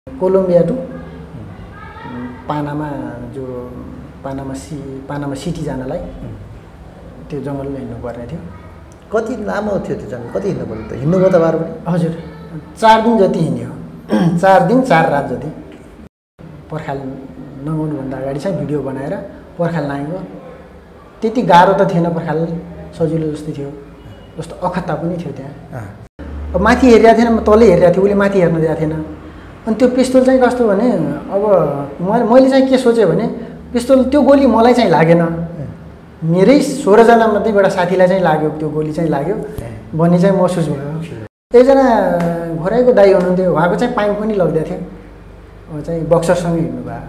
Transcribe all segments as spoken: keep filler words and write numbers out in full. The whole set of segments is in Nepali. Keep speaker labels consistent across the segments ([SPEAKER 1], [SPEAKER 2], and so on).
[SPEAKER 1] कोलम्बिया टु पानामा जो पानामा सी पानामा सिटी जानलाई त्यो जङ्गलमा हिँड्नु पर्ने थियो।
[SPEAKER 2] कति लामो थियो त्यो जङ्गल? कति हिँड्नु पर्यो त? हिँड्नुभयो तपाईँहरू पनि?
[SPEAKER 1] हजुर, चार दिन जति हिँड्यो। चार दिन चार रात जति। पर्खाल नगाउनुभन्दा अगाडि चाहिँ भिडियो बनाएर पर्खाल नागेको। त्यति गाह्रो त थिएन, पर्खाल सजिलो जस्तै थियो, जस्तो अखत्ता पनि थियो त्यहाँ। अब माथि हेरिरहेको थिएन, तलै हेरिरहेको थिएँ, उसले माथि हेर्न दिएको थिएन। अनि त्यो पिस्तोल चाहिँ कस्तो भने अब मैले मैले चाहिँ के सोचेँ भने पिस्तोल त्यो गोली मलाई चाहिँ लागेन, मेरै सोह्रजना मध्ये एउटा साथीलाई चाहिँ लाग्यो, त्यो गोली चाहिँ लाग्यो भन्ने चाहिँ महसुस भयो। एकजना घोराइको दाइ हुनुहुन्थ्यो, उहाँको चाहिँ पाइप पनि लग्दै थियो, उहाँ चाहिँ बक्सरसँग हिँड्नु भयो।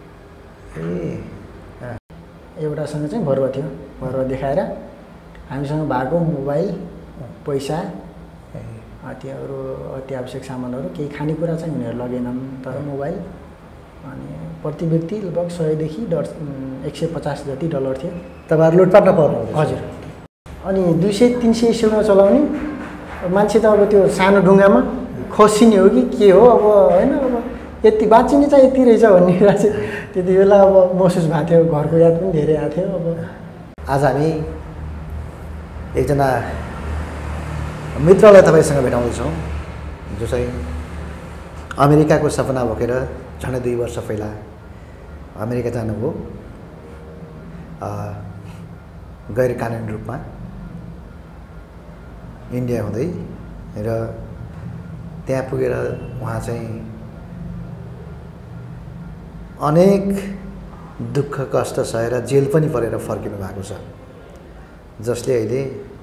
[SPEAKER 1] ए एउटासँग चाहिँ भरुवा थियो, भरुवा देखाएर हामीसँग भएको मोबाइल, पैसा, त्यो अरू अति आवश्यक सामानहरू, केही खानेकुरा चाहिँ उनीहरू लगेनन्, तर मोबाइल अनि प्रति व्यक्ति लगभग सयदेखि डर एक सय पचास जति डलर थियो।
[SPEAKER 2] तपाईँहरू लुटपाट नपर्नु?
[SPEAKER 1] हजुर। अनि दुई सय तिन सय स्पिडमा चलाउने मान्छे त अब त्यो सानो ढुङ्गामा खसिने हो कि के हो अब होइन, अब यति बाँचिने चाहिँ यति रहेछ भन्ने कुरा चाहिँ त्यति बेला अब महसुस भएको थियो। घरको याद पनि धेरै आएको थियो। अब
[SPEAKER 2] आज हामी एकजना मित्रलाई तपाईँसँग भेटाउँदैछौँ जो चाहिँ अमेरिकाको सपना बोकेर झन्डै दुई वर्ष पहिला अमेरिका जानुभयो, गैर कानुनी रूपमा इन्डिया हुँदै, र त्यहाँ पुगेर उहाँ चाहिँ अनेक दुःख कष्ट सहेर जेल पनि परेर फर्किनु भएको छ, जसले अहिले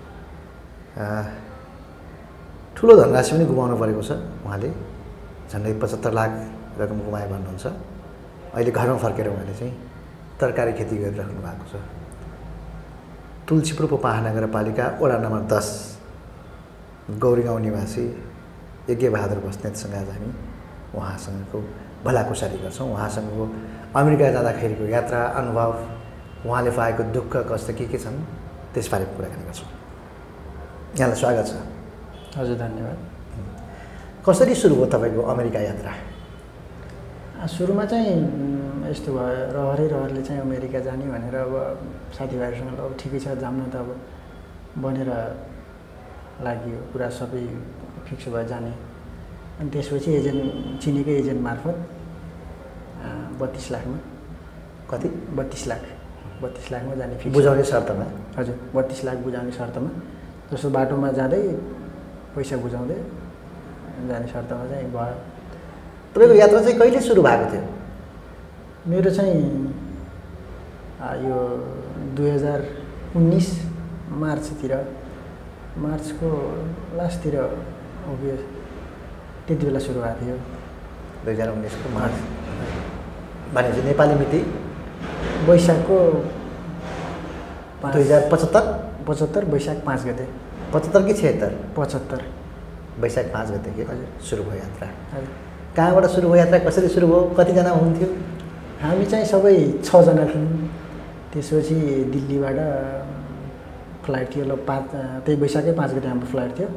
[SPEAKER 2] ठुलो धनराशि पनि गुमाउनु परेको छ। उहाँले झन्डै पचहत्तर लाख रकम गुमाए भन्नुहुन्छ। अहिले घरमा फर्केर उहाँले चाहिँ तरकारी खेती गरिराख्नु भएको छ। तुलसीपुर पोपाहा नगरपालिका वडा नम्बर दस गौरी गाउँ निवासी यज्ञ बहादुर बस्नेतसँग आज हामी उहाँसँगको भलाकुसारी गर्छौँ। उहाँसँगको अमेरिका जाँदाखेरिको यात्रा, अनुभव, उहाँले पाएको दुःख कष्ट के के छन् त्यसबारे कुराकानी गर्छौँ। यहाँलाई स्वागत छ।
[SPEAKER 1] हजुर, धन्यवाद।
[SPEAKER 2] कसरी सुरु भयो तपाईँको अमेरिका यात्रा?
[SPEAKER 1] सुरुमा चाहिँ यस्तो भयो, रहरै रहरले चाहिँ अमेरिका जाने भनेर अब साथीभाइहरूसँग अब ठिकै छ जाऊँ न त अब बनेर लाग्यो, कुरा सबै फिक्स भयो जाने। अनि त्यसपछि एजेन्ट, चिनेकै एजेन्ट मार्फत बत्तिस लाखमा
[SPEAKER 2] कति
[SPEAKER 1] बत्तिस लाख बत्तिस लाखमा जाने फिक्स,
[SPEAKER 2] बुझाउने शर्तमा।
[SPEAKER 1] हजुर, बत्तिस लाख बुझाउने शर्तमा, जस्तो बाटोमा जाँदै पैसा बुझाउँदै जाने शर्तमा चाहिँ भयो।
[SPEAKER 2] तपाईँको यात्रा चाहिँ कहिले सुरु भएको थियो?
[SPEAKER 1] मेरो चाहिँ यो दुई हजार उन्नाइस मार्चतिर, मार्चको लास्टतिर अभियस त्यति बेला सुरु भएको थियो।
[SPEAKER 2] दुई हजार उन्नाइसको मार्च भनेपछि नेपाली मिति
[SPEAKER 1] वैशाखको
[SPEAKER 2] दुई हजार पचहत्तर
[SPEAKER 1] पचहत्तर वैशाख पाँच गते।
[SPEAKER 2] पचहत्तर कि छिहत्तर?
[SPEAKER 1] पचहत्तर
[SPEAKER 2] वैशाख पाँच गते के
[SPEAKER 1] हजुर
[SPEAKER 2] सुरु भयो यात्रा।
[SPEAKER 1] हजुर।
[SPEAKER 2] कहाँबाट सुरु भयो यात्रा, कसरी सुरु भयो, कतिजना हुनुहुन्थ्यो?
[SPEAKER 1] हामी चाहिँ सबै छजना थियौँ। त्यसपछि दिल्लीबाट फ्लाइट थियो, ल पाँच त्यही वैशाखै पाँच गते हाम्रो फ्लाइट थियो।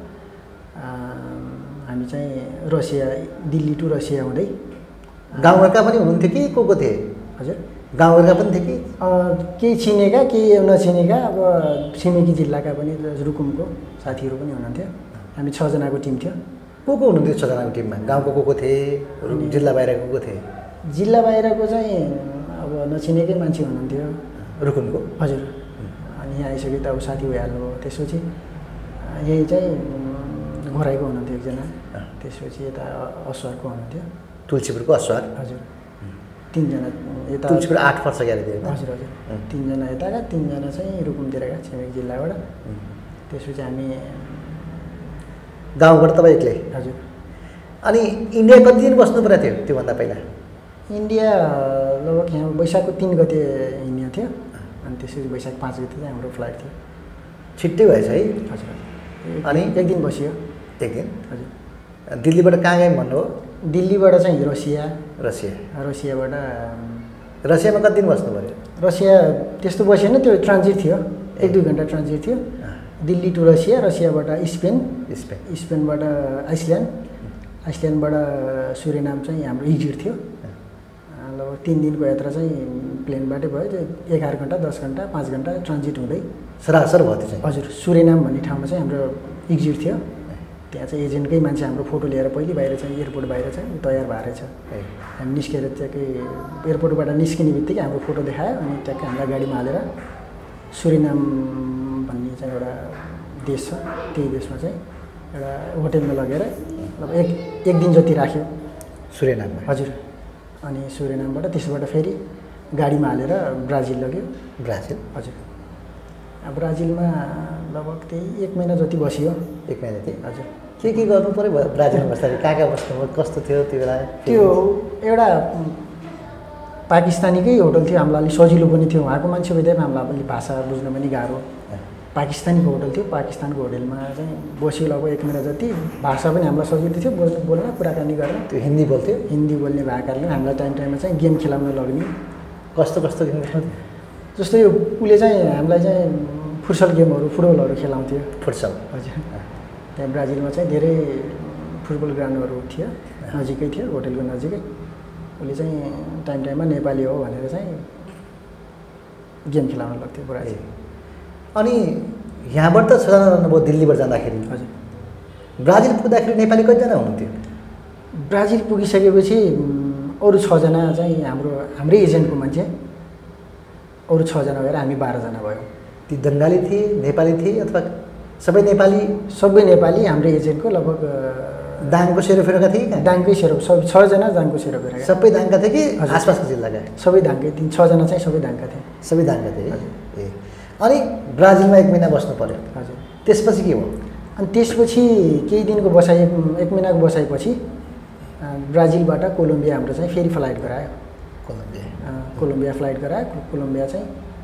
[SPEAKER 1] हामी चाहिँ रसिया, दिल्ली टु रसिया हुँदै।
[SPEAKER 2] गाउँघरका पनि हुनुहुन्थ्यो कि को को थिए?
[SPEAKER 1] हजुर,
[SPEAKER 2] गाउँघरका पनि थिए कि?
[SPEAKER 1] केही चिनेका केही नचिनेका, अब छिमेकी जिल्लाका पनि रुकुमको साथीहरू पनि हुनुहुन्थ्यो। हामी छजनाको टिम थियो।
[SPEAKER 2] को को हुनुहुन्थ्यो छजनाको टिममा? गाउँको को को थिए, जिल्ला बाहिरको को को थिए?
[SPEAKER 1] जिल्ला बाहिरको चाहिँ अब नचिनेकै मान्छे हुनुहुन्थ्यो।
[SPEAKER 2] रुकुमको?
[SPEAKER 1] हजुर। अनि यहाँ आइसक्यो त अब साथी भइहाल्नु भयो। त्यसपछि यही चाहिँ घोराइको हुनुहुन्थ्यो एकजना, त्यसपछि यता असुवारको हुनुहुन्थ्यो।
[SPEAKER 2] तुलसीपुरको असुवार?
[SPEAKER 1] हजुर। तिनजना यता
[SPEAKER 2] तुलसीपुर आठ वर्ष गएर थियो।
[SPEAKER 1] हजुर हजुर। तिनजना यताका, तिनजना चाहिँ रुकुमतिरका छिमेकी जिल्लाबाट। त्यसपछि हामी
[SPEAKER 2] गाउँबाट तपाईँ एक्लै?
[SPEAKER 1] हजुर।
[SPEAKER 2] अनि इन्डिया कति दिन बस्नु परेको थियो त्योभन्दा पहिला?
[SPEAKER 1] इन्डिया लगभग यहाँ वैशाखको तिन गते हिँड्ने थियो, अनि त्यसपछि वैशाख पाँच गते चाहिँ हाम्रो फ्लाइट थियो।
[SPEAKER 2] छिट्टै भएछ है?
[SPEAKER 1] हजुर।
[SPEAKER 2] अनि
[SPEAKER 1] एक दिन बसियो।
[SPEAKER 2] एक दिन?
[SPEAKER 1] हजुर।
[SPEAKER 2] दिल्लीबाट कहाँ गयौँ भन्नुभयो?
[SPEAKER 1] दिल्लीबाट चाहिँ रसिया।
[SPEAKER 2] रसिया?
[SPEAKER 1] रसियाबाट
[SPEAKER 2] रसियामा कति दिन बस्नु पऱ्यो?
[SPEAKER 1] रसिया त्यस्तो बसेन, त्यो ट्रान्जिट थियो, एक दुई घन्टा ट्रान्जिट थियो। दिल्ली टु रसिया, रसियाबाट स्पेन,
[SPEAKER 2] स्पेन,
[SPEAKER 1] स्पेनबाट आइसल्यान्ड, आइसल्यान्डबाट सुरिनाम चाहिँ हाम्रो इजिट थियो। लगभग तिन दिनको यात्रा चाहिँ प्लेनबाटै भयो। त्यो एघार घन्टा दस घन्टा पाँच घन्टा ट्रान्जिट हुँदै
[SPEAKER 2] सरासर भयो त्यो चाहिँ।
[SPEAKER 1] हजुर सुरिनाम भन्ने ठाउँमा चाहिँ हाम्रो इजिट थियो। त्यहाँ चाहिँ एजेन्टकै मान्छे हाम्रो फोटो लिएर पहिले बाहिर चाहिँ एयरपोर्ट बाहिर चाहिँ तयार भएर छ। हामी निस्केर त्यहाँकै एयरपोर्टबाट निस्किने बित्तिकै हाम्रो फोटो देखायो अनि ट्याक्कै हामीलाई गाडीमा हालेर सुरिनाम भन्ने चाहिँ एउटा देश छ, त्यही देशमा चाहिँ एउटा होटेलमा लगेर अब एक एक दिन जति राख्यो
[SPEAKER 2] सुरिनाममा।
[SPEAKER 1] हजुर। अनि सुरिनामबाट त्यसबाट फेरि गाडीमा हालेर ब्राजिल लग्यो।
[SPEAKER 2] ब्राजिल?
[SPEAKER 1] हजुर। ब्राजिलमा लगभग त्यही एक महिना जति बसियो।
[SPEAKER 2] एक महिना जति?
[SPEAKER 1] हजुर।
[SPEAKER 2] के के गर्नु पऱ्यो ब्राजिलमा बस्दाखेरि? कहाँ कहाँ बस्नु कस्तो थियो त्यो बेला?
[SPEAKER 1] त्यो एउटा पाकिस्तानीकै होटल थियो, हामीलाई अलिक सजिलो पनि थियो। उहाँको मान्छे हुँदैन हामीलाई अलिक भाषा बुझ्न पनि गाह्रो। पाकिस्तानीको होटल थियो, पाकिस्तानको होटलमा चाहिँ बसियो लगभग एक महिना जति। भाषा पनि हामीलाई सजिलो थियो बोल्न बोल्न कुराकानी गर्न।
[SPEAKER 2] त्यो हिन्दी बोल्थ्यो?
[SPEAKER 1] हिन्दी बोल्ने भएको कारणले हामीलाई टाइम टाइममा चाहिँ गेम खेलाउन लग्ने।
[SPEAKER 2] कस्तो कस्तो गेम खेलाउँथ्यो?
[SPEAKER 1] जस्तो यो उसले चाहिँ हामीलाई चाहिँ फुटसल गेमहरू फुटबलहरू खेलाउँथ्यो।
[SPEAKER 2] फुटसल?
[SPEAKER 1] हजुर। त्यहाँ ब्राजिलमा चाहिँ धेरै फुटबल ग्राउन्डहरू थियो, नजिकै थियो होटलको नजिकै। उसले चाहिँ टाइम टाइममा नेपाली हो भनेर चाहिँ गेम खेलाउन लाग्थ्यो ब्राजिल।
[SPEAKER 2] अनि यहाँबाट त छजना रहनुभयो दिल्लीबाट जाँदाखेरि?
[SPEAKER 1] हजुर।
[SPEAKER 2] ब्राजिल पुग्दाखेरि नेपाली कतिजना हुनुहुन्थ्यो?
[SPEAKER 1] ब्राजिल पुगिसकेपछि अरू छजना चाहिँ हाम्रो हाम्रै एजेन्टको मान्छे, अरू छजना भएर हामी बाह्रजना भयौँ।
[SPEAKER 2] ती बङ्गाली थिए, नेपाली थिए अथवा सबै नेपाली?
[SPEAKER 1] सबै नेपाली। हाम्रै एजेन्टको लगभग
[SPEAKER 2] दाङको सेरोफेरोका थिए?
[SPEAKER 1] दाङकै सेरो सब छजना दाङको सेरोफेरोका।
[SPEAKER 2] सबै दाङका थिए कि आसपासको जिल्लाका?
[SPEAKER 1] सबै दाङकै। तिन छजना चाहिँ सबै दाङका थिए।
[SPEAKER 2] सबै दाङका थिए? ए। अनि ब्राजिलमा एक महिना बस्नु पऱ्यो?
[SPEAKER 1] हजुर।
[SPEAKER 2] त्यसपछि के भयो?
[SPEAKER 1] अनि त्यसपछि केही दिनको बसाइ, एक महिनाको बसाइपछि ब्राजिलबाट कोलम्बिया हाम्रो चाहिँ फेरि फ्लाइट गरायो।
[SPEAKER 2] कोलम्बिया?
[SPEAKER 1] कोलम्बिया फ्लाइट गरायो। कोलम्बिया चाहिँ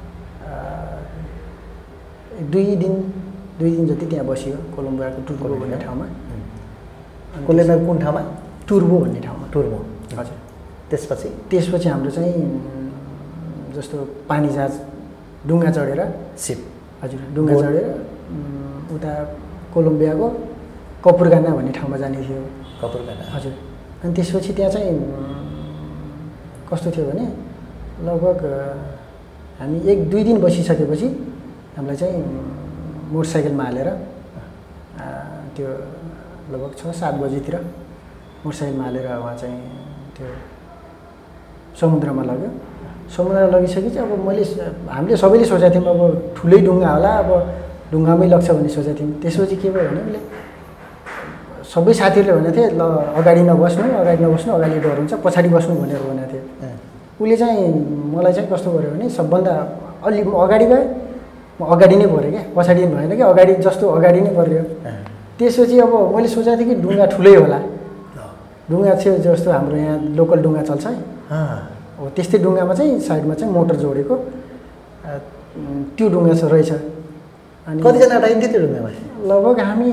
[SPEAKER 1] दुई दिन दुई दिन जति त्यहाँ बसियो कोलम्बियाको टुर्बो भन्ने ठाउँमा।
[SPEAKER 2] कोलम्बियाको कुन ठाउँमा?
[SPEAKER 1] टुर्बो भन्ने ठाउँमा।
[SPEAKER 2] टुर्बो?
[SPEAKER 1] हजुर।
[SPEAKER 2] त्यसपछि?
[SPEAKER 1] त्यसपछि हाम्रो चाहिँ जस्तो पानी जहाज डुङ्गा चढेर
[SPEAKER 2] सिप?
[SPEAKER 1] हजुर। डुङ्गा चढेर उता कोलम्बियाको कपुरगाना भन्ने ठाउँमा जाने थियो।
[SPEAKER 2] कपुरगाना? हजुर।
[SPEAKER 1] अनि त्यसपछि त्यहाँ चाहिँ कस्तो थियो भने लगभग हामी एक दुई दिन बसिसकेपछि हामीलाई चाहिँ मोटरसाइकलमा हालेर त्यो लगभग छ सात बजीतिर मोटरसाइकलमा हालेर उहाँ चाहिँ त्यो समुद्रमा लग्यो। समुद्रमा लगिसकेपछि अब मैले हामीले सबैले सोचेको थियौँ अब ठुलै डुङ्गा होला, अब ढुङ्गामै लग्छ भन्ने सोचेको थियौँ। त्यसपछि के भयो भने उसले सबै साथीहरूले भनेको थिए ल अगाडि नबस्नु, अगाडि नबस्नु, अगाडि डर हुन्छ, पछाडि बस्नु भनेर भनेको थियो। उसले चाहिँ मलाई चाहिँ कस्तो गर्यो भने सबभन्दा अलि म अगाडि गएँ, म अगाडि नै पऱ्यो क्या, पछाडि भएन कि अगाडि जस्तो अगाडि नै पऱ्यो। त्यसपछि अब मैले सोचेको थिएँ कि डुङ्गा ठुलै होला, डुङ्गा थियो जस्तो हाम्रो यहाँ लोकल डुङ्गा चल्छ है हो त्यस्तै डुङ्गामा चाहिँ साइडमा चाहिँ मोटर जोडेको त्यो डुङ्गा छ रहेछ।
[SPEAKER 2] अनि कतिजना अटाइन्थ्यो त्यो डुङ्गामा?
[SPEAKER 1] लगभग हामी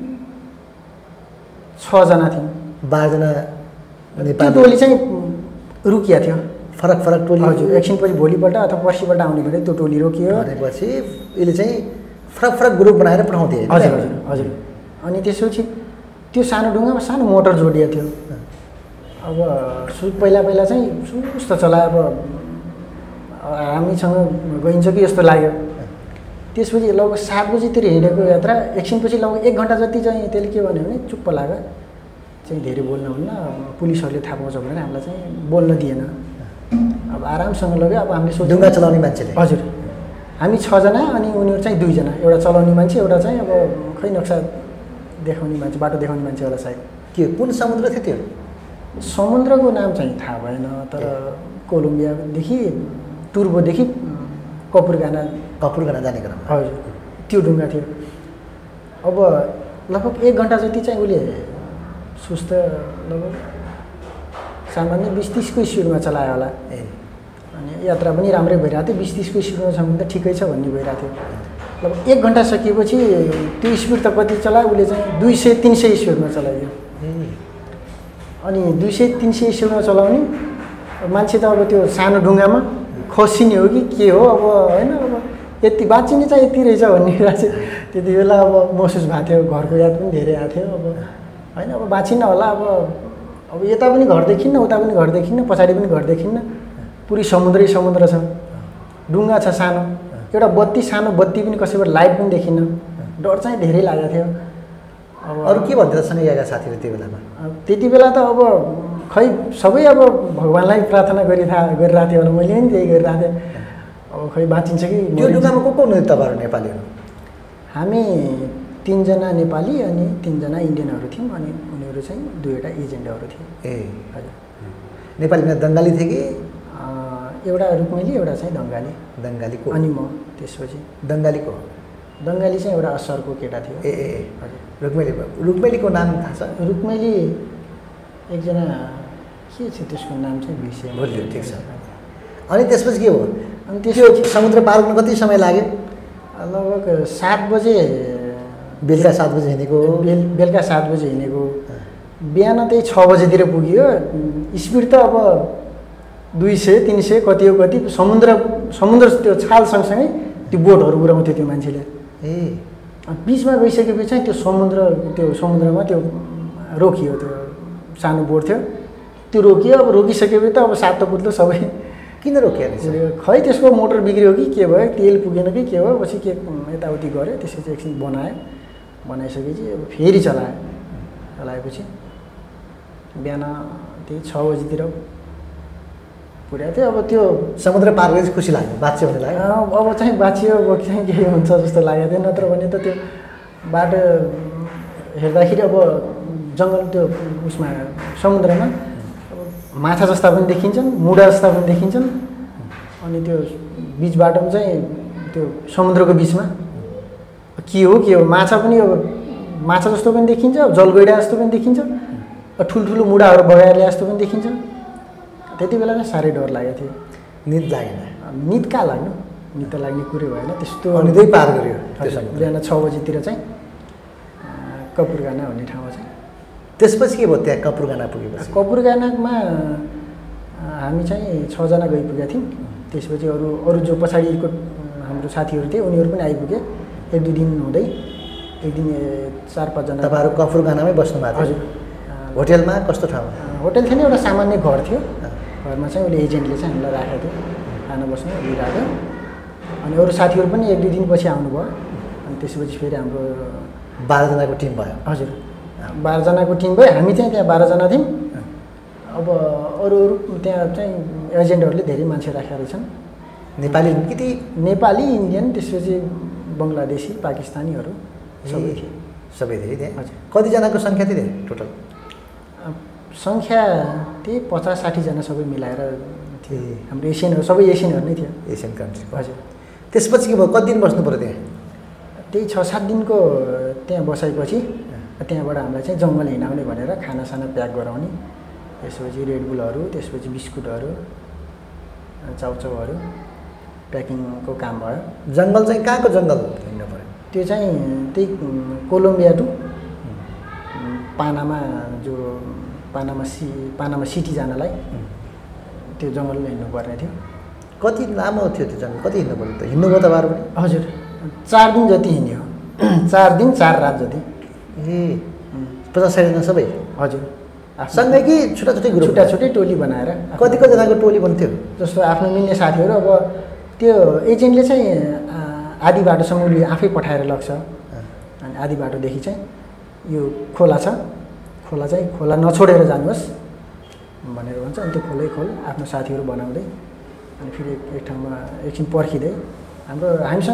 [SPEAKER 1] छजना थियौँ। बाह्रजना नेपाली टोली चाहिँ रोकिया थियो।
[SPEAKER 2] फरक फरक टोली?
[SPEAKER 1] हजुर। एकछिनपछि भोलिपल्ट अथवा पर्सिपल्ट आउने भने त्यो टोली रोकियो।
[SPEAKER 2] भनेपछि यसले चाहिँ फरक फरक ग्रुप बनाएर पठाउँथे?
[SPEAKER 1] हजुर हजुर हजुर। अनि त्यसपछि त्यो सानो डुङ्गामा सानो मोटर जोडिएको थियो। अब सु पहिला पहिला चाहिँ सुस्त चलायो, अब हामीसँग गइन्छ कि जस्तो लाग्यो। त्यसपछि लगभग सात बजीतिर हिँडेको यात्रा एकछिनपछि लगभग एक घन्टा जति चाहिँ त्यसले के भन्यो भने चुप्प लाग्यो, चाहिँ धेरै बोल्न हुन्न, पुलिसहरूले थाहा पाउँछ भनेर हामीलाई चाहिँ बोल्न दिएन। अब आरामसँग लग्यो। अब हामीले सोच्यौँ
[SPEAKER 2] डुङ्गा चलाउने मान्छेले? हजुर।
[SPEAKER 1] हामी छजना अनि उनीहरू चाहिँ दुईजना, एउटा चलाउने मान्छे, एउटा चाहिँ अब खै नक्सा देखाउने मान्छे, बाटो देखाउने मान्छे होला सायद।
[SPEAKER 2] के कुन समुद्र थियो त्यो?
[SPEAKER 1] समुद्रको नाम चाहिँ थाहा भएन, तर कोलम्बियादेखि टुर्बोदेखि कपुरगाना
[SPEAKER 2] कपुरगाना जाने क्रममा?
[SPEAKER 1] हजुर त्यो डुङ्गा थियो। अब लगभग एक घन्टा जति चाहिँ उसले सुस्त लगभग सामान्य बिस तिसको स्पिडमा चलायो होला।
[SPEAKER 2] ए
[SPEAKER 1] अनि यात्रा पनि राम्रै भइरहेको थियो, बिस तिसको स्पिडमा छ भने त ठिकै छ भन्ने भइरहेको थियो। लगभग एक घन्टा सकिएपछि त्यो स्पिड त कति चलायो उसले चाहिँ दुई सय तिन सय स्पिडमा चलाइदियो। अनि दुई सय तिन सय स्पिडमा चलाउने मान्छे त अब त्यो सानो डुङ्गामा खसिने हो कि के हो अब होइन, अब यति बाँचिने चाहिँ यति रहेछ भन्ने कुरा चाहिँ त्यति बेला अब महसुस भएको थियो। घरको याद पनि धेरै आएको थियो। अब होइन अब बाँचिन्न होला। अब अब यता पनि घर देखिन्न, उता पनि घर देखिन्न, पछाडि पनि घर देखिन्न, पुरै समुद्रै समुद्र छ, डुङ्गा छ सानो, एउटा बत्ती सानो बत्ती पनि कसैबाट लाइट पनि देखिन्न। डर चाहिँ धेरै लागेको थियो।
[SPEAKER 2] अब अरू के भन्थ्यो सँगै गएका साथीहरू त्यो बेलामा?
[SPEAKER 1] त्यति बेला त अब खै सबै अब भगवान्लाई प्रार्थना गरिरह गरिरहेको थियो होला, मैले पनि त्यही गरिरहेको थिएँ। अब खै बाँचिन्छ कि।
[SPEAKER 2] त्यो डुङ्गामा को को हुनुहुन्थ्यो तपाईँहरू नेपालीहरू?
[SPEAKER 1] हामी तिनजना नेपाली अनि तिनजना इन्डियनहरू थियौँ, अनि उनीहरू चाहिँ दुईवटा एजेन्टहरू थिए।
[SPEAKER 2] ए हजुर। नेपालीमा दङ्गाली थिए कि?
[SPEAKER 1] एउटा रुक्मेली, एउटा चाहिँ दङ्गाली।
[SPEAKER 2] दङ्गालीको? अनि
[SPEAKER 1] म त्यसपछि।
[SPEAKER 2] दङ्गालीको?
[SPEAKER 1] दङ्गाली चाहिँ एउटा असरको केटा थियो।
[SPEAKER 2] ए ए हजुर। रुक्मेली रुक्मेलीको नाम थाहा छ?
[SPEAKER 1] रुक्मेली एकजना के छ त्यसको नाम चाहिँ बिर्सेँ।
[SPEAKER 2] भुल्यो, ठिक छ। अनि त्यसपछि के हो?
[SPEAKER 1] अनि त्यसपछि
[SPEAKER 2] समुद्र पार गर्न कति समय लाग्यो?
[SPEAKER 1] लगभग सात बजे,
[SPEAKER 2] बेलुका सात बजे हिँडेको?
[SPEAKER 1] बेल बेलुका सात बजे हिँडेको। बिहान त्यही छ बजेतिर पुग्यो। स्पिड त अब दुई सय तिन सय कति हो कति, समुद्र समुद्र त्यो छाल सँगसँगै त्यो बोटहरू उडाउँथ्यो त्यो मान्छेले।
[SPEAKER 2] ए
[SPEAKER 1] बिचमा गइसकेपछि चाहिँ त्यो समुद्र त्यो समुद्रमा त्यो रोकियो, त्यो सानो बोट थियो त्यो रोकियो। अब रोकिसकेपछि त अब सातो पुत्लो सबै।
[SPEAKER 2] किन रोकियो?
[SPEAKER 1] खै त्यसको मोटर बिग्रियो कि के भयो, तेल पुगेन कि के भयो, पछि के यताउति गऱ्यो। त्यसपछि एकछिन बनायो, बनाइसकेपछि अब फेरि चलायो। चलाएपछि बिहान त्यही छ बजीतिर पुर्याएको थियो। अब त्यो
[SPEAKER 2] समुद्र पार गरेपछि खुसी लाग्यो, बाँच्यो भन्ने लाग्यो?
[SPEAKER 1] अब चाहिँ बाँचियो, अब चाहिँ केही हुन्छ जस्तो लागेको थियो। नत्र भने त त्यो बाटो हेर्दाखेरि अब जङ्गल त्यो उसमा समुद्रमा माछा जस्ता पनि देखिन्छन्, मुढा जस्ता पनि देखिन्छन्। अनि त्यो बिच बाटोमा चाहिँ त्यो समुद्रको बिचमा के हो के हो, माछा पनि अब माछा जस्तो पनि देखिन्छ, जलगैडा जस्तो पनि देखिन्छ, ठुल्ठुलो मुढाहरू बगाएर ल्याए जस्तो पनि देखिन्छ। त्यति बेला चाहिँ साह्रै डर लागेको थियो।
[SPEAKER 2] निद लागेन?
[SPEAKER 1] निद कहाँ लाग्नु, निद त लाग्ने कुरो भएन त्यस्तो।
[SPEAKER 2] निदै पार गऱ्यो
[SPEAKER 1] बिहान छ बजीतिर चाहिँ कपुरगाना भन्ने ठाउँमा चाहिँ।
[SPEAKER 2] त्यसपछि के भयो त्यहाँ कपुरगाना पुगेपछि?
[SPEAKER 1] कपुरगानामा हामी चाहिँ छजना गइपुगेका थियौँ। त्यसपछि अरू अरू जो पछाडिको हाम्रो साथीहरू थिए उनीहरू पनि आइपुगे। एक दुई दिन हुँदै एक दिन चार पाँचजना।
[SPEAKER 2] तपाईँहरू कपुरगानामै बस्नु भएको?
[SPEAKER 1] हजुर।
[SPEAKER 2] होटेलमा? कस्तो ठाउँमा?
[SPEAKER 1] होटेल थिएन, एउटा सामान्य घर थियो। घरमा चाहिँ उसले एजेन्टले चाहिँ हामीलाई राखेको थियो, खाना बस्नु दिइरहेको। अनि अरू साथीहरू पनि एक दुई दिनपछि आउनुभयो। अनि त्यसपछि फेरि हाम्रो
[SPEAKER 2] बाह्रजनाको टिम भयो?
[SPEAKER 1] हजुर, बाह्रजनाको टिम भयो। हामी चाहिँ त्यहाँ बाह्रजना थियौँ। अब अरू अरू त्यहाँ चाहिँ एजेन्टहरूले धेरै मान्छे राखेका रहेछन्।
[SPEAKER 2] नेपाली कि?
[SPEAKER 1] नेपाली, इन्डियन, त्यसपछि बङ्गलादेशी, पाकिस्तानीहरू सबै थिए।
[SPEAKER 2] सबै थिए त्यहाँ?
[SPEAKER 1] हजुर।
[SPEAKER 2] कतिजनाको सङ्ख्या थियो त्यहाँ टोटल?
[SPEAKER 1] सङ्ख्या त्यही पचास साठीजना सबै मिलाएर थिए। हाम्रो एसियनहरू सबै एसियनहरू नै थियो।
[SPEAKER 2] Asian country?
[SPEAKER 1] हजुर।
[SPEAKER 2] त्यसपछि के भयो? कति दिन बस्नु पऱ्यो त्यहाँ?
[SPEAKER 1] त्यही छ सात दिनको त्यहाँ बसाएपछि त्यहाँबाट हामीलाई चाहिँ जङ्गल हिँडाउने भनेर खानासाना प्याक गराउने। त्यसपछि रेडबुलहरू, त्यसपछि बिस्कुटहरू, चाउचाउहरू प्याकिङको काम भयो।
[SPEAKER 2] जङ्गल चाहिँ कहाँको जङ्गल हिँड्नु पऱ्यो?
[SPEAKER 1] त्यो चाहिँ त्यही कोलम्बिया टु पानामा, जो पानामा सि पानामा सिटी जानलाई त्यो जङ्गलमा हिँड्नुपर्ने थियो।
[SPEAKER 2] कति लामो थियो त्यो जङ्गल? कति हिँड्नु पऱ्यो त? हिँड्नुभयो तपाईँहरू पनि?
[SPEAKER 1] हजुर, चार दिन जति हिँड्यो। चार दिन चार रात जति।
[SPEAKER 2] ए पचास साठीजना सबै?
[SPEAKER 1] हजुर।
[SPEAKER 2] सँगै कि छुट्टा छुट्टै ग्रुप?
[SPEAKER 1] छुट्टा छुट्टै टोली बनाएर।
[SPEAKER 2] कति कतिजनाको टोली बन्थ्यो? जस्तो
[SPEAKER 1] आफ्नो मिल्ने साथीहरू। अब त्यो एजेन्टले चाहिँ आधी बाटोसम्म उसले आफै पठाएर लग्छ। अनि आधी बाटोदेखि चाहिँ यो खोला छ, खोला चाहिँ खोला नछोडेर जानुहोस् भनेर भन्छ। अनि त्यो खोलै खोल आफ्नो साथीहरू बनाउँदै अनि फेरि एक ठाउँमा एकछिन पर्खिँदै हाम्रो हामीसँग